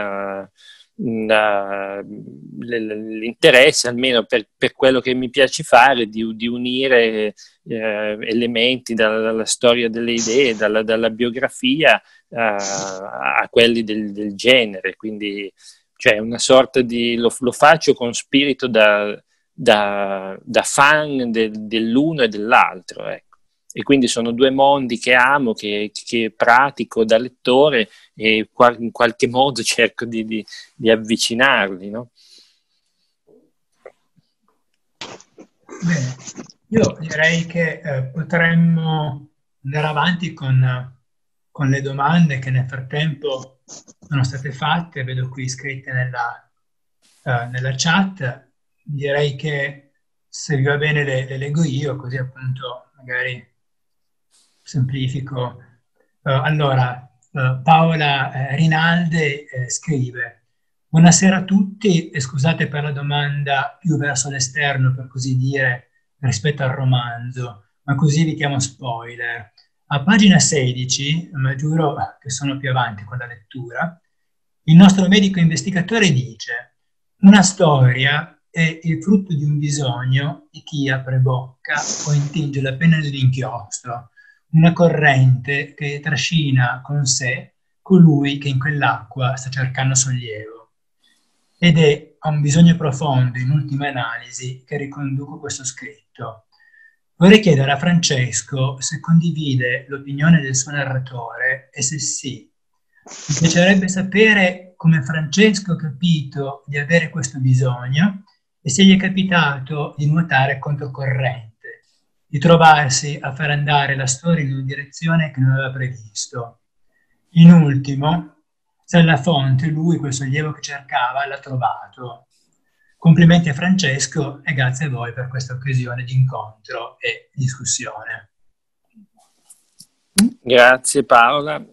B: l'interesse, almeno per quello che mi piace fare, di unire elementi dalla storia delle idee, dalla biografia a quelli del genere, quindi cioè una sorta di lo faccio con spirito da fan dell'uno e dell'altro, ecco. E quindi sono due mondi che amo, che pratico da lettore, e in qualche modo cerco di avvicinarli, no?
A: Bene, io direi che potremmo andare avanti con le domande che nel frattempo sono state fatte, vedo qui scritte nella chat. Direi che, se vi va bene, le leggo io, così appunto magari semplifico. Allora, Paola Rinaldi scrive: buonasera a tutti, e scusate per la domanda più verso l'esterno, per così dire, rispetto al romanzo, ma così evitiamo spoiler. A pagina 16, ma giuro che sono più avanti con la lettura, il nostro medico investigatore dice: una storia è il frutto di un bisogno di chi apre bocca o intinge la penna dell'inchiostro, una corrente che trascina con sé colui che in quell'acqua sta cercando sollievo. Ed è a un bisogno profondo, in ultima analisi, che riconduco questo scritto. Vorrei chiedere a Francesco se condivide l'opinione del suo narratore, e se sì. Mi piacerebbe sapere come Francesco ha capito di avere questo bisogno, e se gli è capitato di nuotare controcorrente, di trovarsi a far andare la storia in una direzione che non aveva previsto. In ultimo, se alla fonte lui quel sollievo che cercava l'ha trovato. Complimenti a Francesco, e grazie a voi per questa occasione di incontro e discussione.
B: Grazie Paola,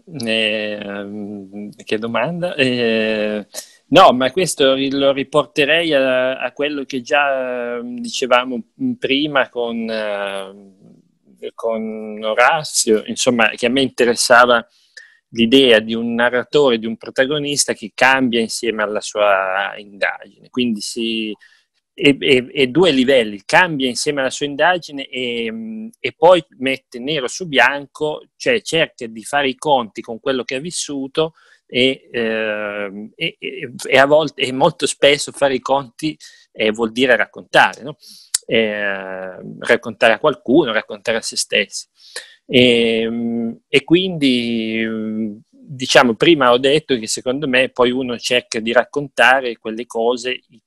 B: che domanda. No, ma questo lo riporterei a quello che già dicevamo prima con Orazio, insomma, che a me interessava l'idea di un narratore, di un protagonista che cambia insieme alla sua indagine, quindi e due livelli: cambia insieme alla sua indagine e poi mette nero su bianco, cioè cerca di fare i conti con quello che ha vissuto, e a volte, e molto spesso, fare i conti vuol dire raccontare, no? Raccontare a qualcuno, raccontare a se stessi. E quindi, diciamo, prima ho detto che secondo me poi uno cerca di raccontare quelle cose in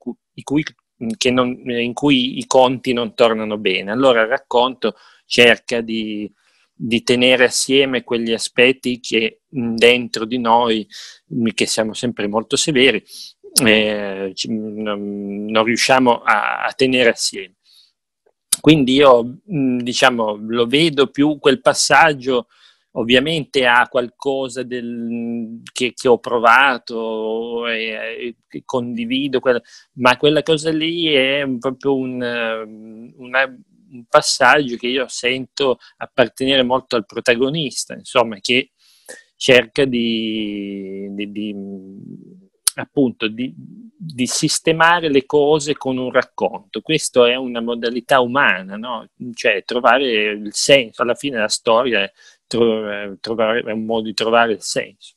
B: cui i conti non tornano bene. Allora il racconto cerca di tenere assieme quegli aspetti che dentro di noi, che siamo sempre molto severi, non riusciamo a tenere assieme. Quindi io, diciamo, lo vedo più quel passaggio. Ovviamente ha qualcosa che ho provato e che condivido, ma quella cosa lì è proprio un passaggio che io sento appartenere molto al protagonista, insomma, che cerca appunto di sistemare le cose con un racconto. Questo è una modalità umana, no? Cioè trovare il senso. Alla fine la storia è un modo di trovare il senso.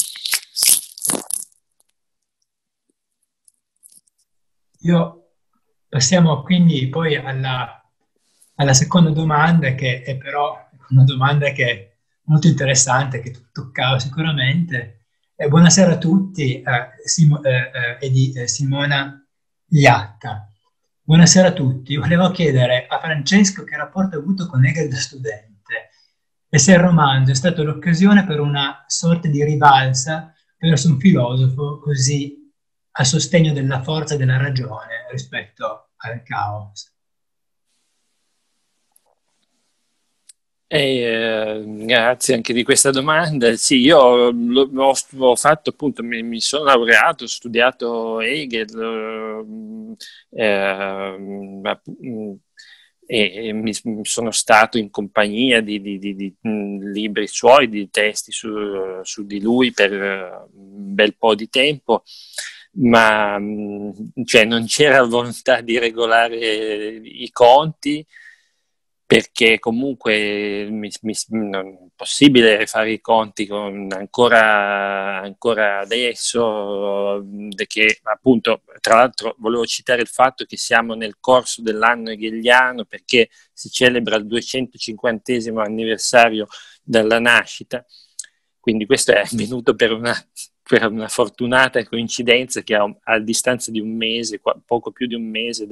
A: Passiamo quindi poi alla seconda domanda, che è però una domanda che è molto interessante, che toccava sicuramente. Buonasera a tutti, è di Simona Iatta. Buonasera a tutti. Volevo chiedere a Francesco che rapporto ha avuto con Hegel da studente e se il romanzo è stato l'occasione per una sorta di rivalsa verso un filosofo così a sostegno della forza della ragione rispetto al caos.
B: Grazie anche di questa domanda. Sì, io ho fatto appunto, mi sono laureato, ho studiato Hegel e mi sono stato in compagnia di libri suoi, di testi su di lui per un bel po' di tempo, ma cioè, non c'era volontà di regolare i conti, perché comunque non è possibile fare i conti ancora adesso, che appunto, tra l'altro volevo citare il fatto che siamo nel corso dell'anno hegeliano, perché si celebra il 250° anniversario dalla nascita, quindi questo è avvenuto per una fortunata coincidenza che a distanza di un mese, poco più di un mese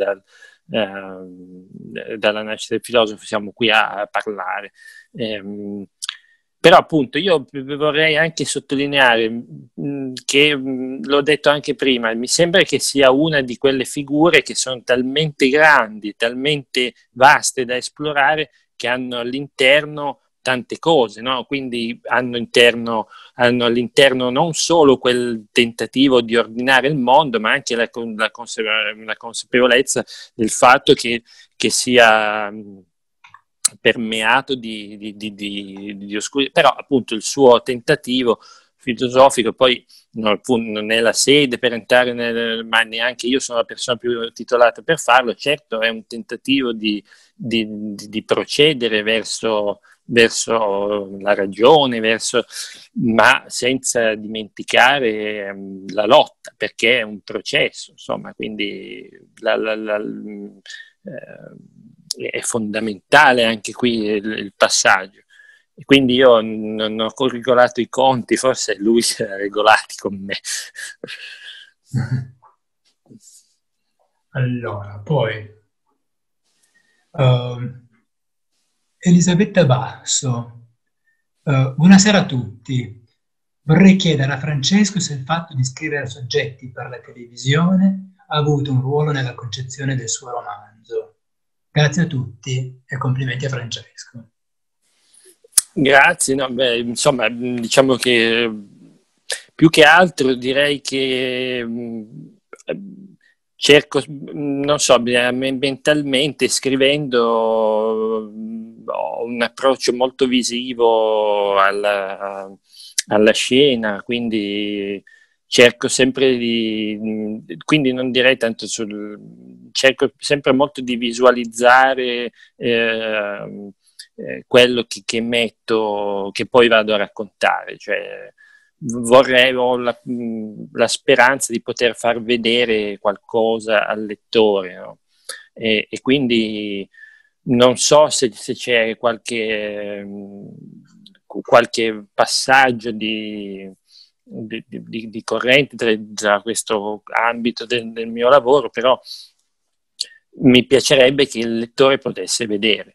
B: dalla nascita del filosofo, siamo qui a parlare. Però appunto io vorrei anche sottolineare che l'ho detto anche prima, mi sembra che sia una di quelle figure che sono talmente grandi, talmente vaste da esplorare, che hanno all'interno tante cose, no? Quindi hanno all'interno non solo quel tentativo di ordinare il mondo, ma anche la consapevolezza del fatto che sia permeato di oscurità. Però appunto il suo tentativo filosofico, poi non è la sede per entrare ma neanche io sono la persona più titolata per farlo. Certo, è un tentativo di procedere verso la ragione, ma senza dimenticare la lotta, perché è un processo, insomma, quindi è fondamentale anche qui il passaggio. E quindi io non ho regolato i conti, forse lui si era regolati con me.
A: Allora, poi Elisabetta Basso, buonasera a tutti. Vorrei chiedere a Francesco se il fatto di scrivere soggetti per la televisione ha avuto un ruolo nella concezione del suo romanzo. Grazie a tutti e complimenti a Francesco.
B: Grazie, no, insomma, diciamo che più che altro direi che cerco, non so, mentalmente scrivendo ho un approccio molto visivo alla scena, quindi cerco sempre quindi non direi tanto cerco sempre molto di visualizzare quello che metto, che poi vado a raccontare, cioè ho la speranza di poter far vedere qualcosa al lettore, no? E quindi non so se c'è qualche passaggio di corrente tra questo ambito del mio lavoro, però mi piacerebbe che il lettore potesse vedere.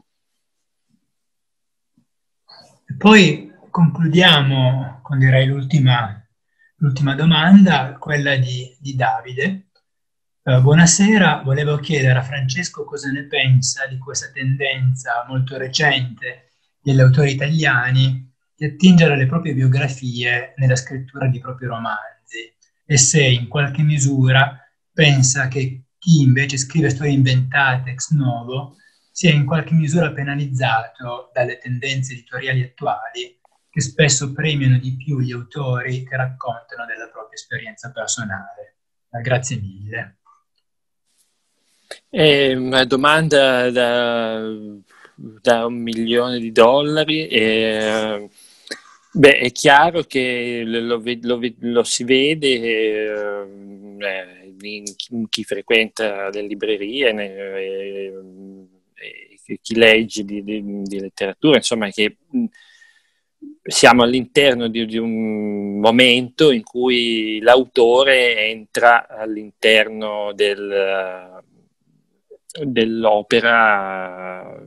A: E poi concludiamo con, direi, l'ultima domanda, quella di Davide. Buonasera, volevo chiedere a Francesco cosa ne pensa di questa tendenza molto recente degli autori italiani di attingere alle proprie biografie nella scrittura di propri romanzi e se in qualche misura pensa che chi invece scrive storie inventate ex novo sia in qualche misura penalizzato dalle tendenze editoriali attuali che spesso premiano di più gli autori che raccontano della propria esperienza personale. Grazie mille.
B: È una domanda da $1 milione. È chiaro che lo si vede in chi frequenta le librerie, chi legge di letteratura, insomma, che siamo all'interno di un momento in cui l'autore entra all'interno dell'opera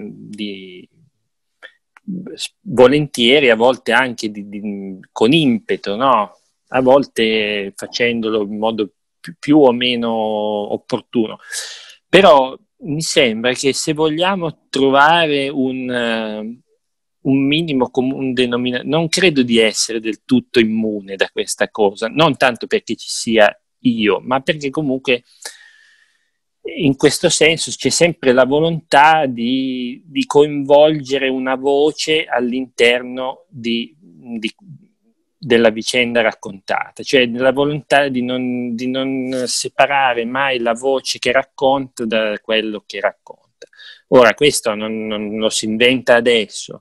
B: volentieri, a volte anche con impeto, no? A volte facendolo in modo più o meno opportuno. Però mi sembra che se vogliamo trovare un minimo comune denominatore, non credo di essere del tutto immune da questa cosa, non tanto perché ci sia io, ma perché comunque in questo senso c'è sempre la volontà di coinvolgere una voce all'interno della vicenda raccontata, cioè la volontà di non separare mai la voce che racconta da quello che racconta. Ora, questo non lo si inventa adesso,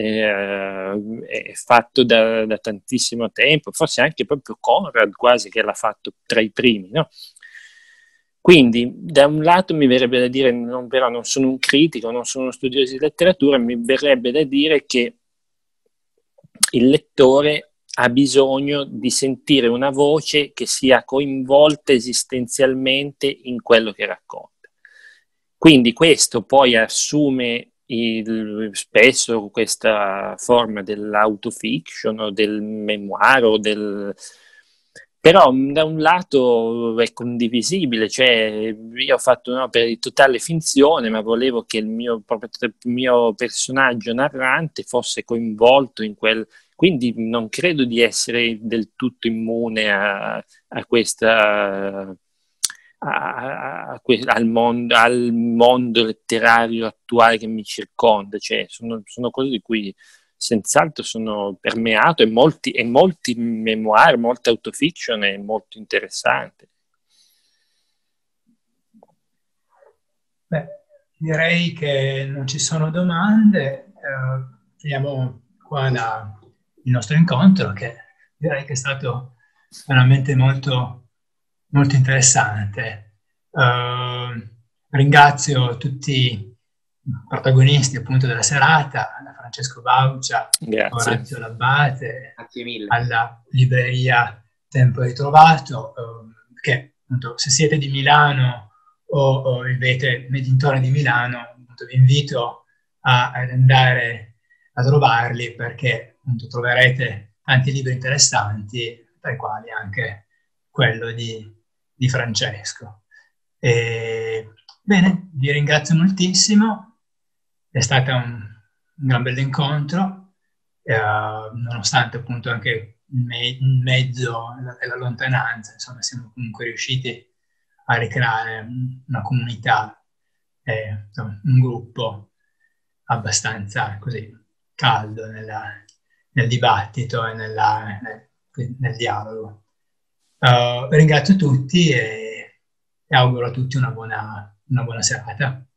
B: è fatto da tantissimo tempo, forse anche proprio Conrad quasi che l'ha fatto tra i primi, no? Quindi da un lato mi verrebbe da dire, però non sono un critico, non sono uno studioso di letteratura, mi verrebbe da dire che il lettore ha bisogno di sentire una voce che sia coinvolta esistenzialmente in quello che racconta. Quindi questo poi assume spesso questa forma dell'autofiction o del memoir o però da un lato è condivisibile, cioè io ho fatto un'opera di totale finzione, ma volevo che il mio personaggio narrante fosse coinvolto in quindi non credo di essere del tutto immune a questa al mondo letterario attuale che mi circonda, cioè sono cose di cui senz'altro sono permeato, e molti memoir, molte autofiction è molto interessante.
A: Beh, direi che non ci sono domande, finiamo qua il nostro incontro, che direi che è stato veramente molto, molto interessante. Ringrazio tutti i protagonisti appunto della serata, Francesco Baucia, Orazio Labbate, alla libreria Tempo Ritrovato, che appunto se siete di Milano o vivete nei dintorni di Milano, appunto, vi invito ad andare a trovarli, perché appunto troverete tanti libri interessanti, tra i quali anche quello di Francesco. Bene, vi ringrazio moltissimo, è stato un gran bell'incontro, nonostante appunto anche in mezzo e la lontananza, insomma siamo comunque riusciti a ricreare una comunità, un gruppo abbastanza così caldo nel dibattito e nel dialogo. Ringrazio tutti e auguro a tutti una buona serata.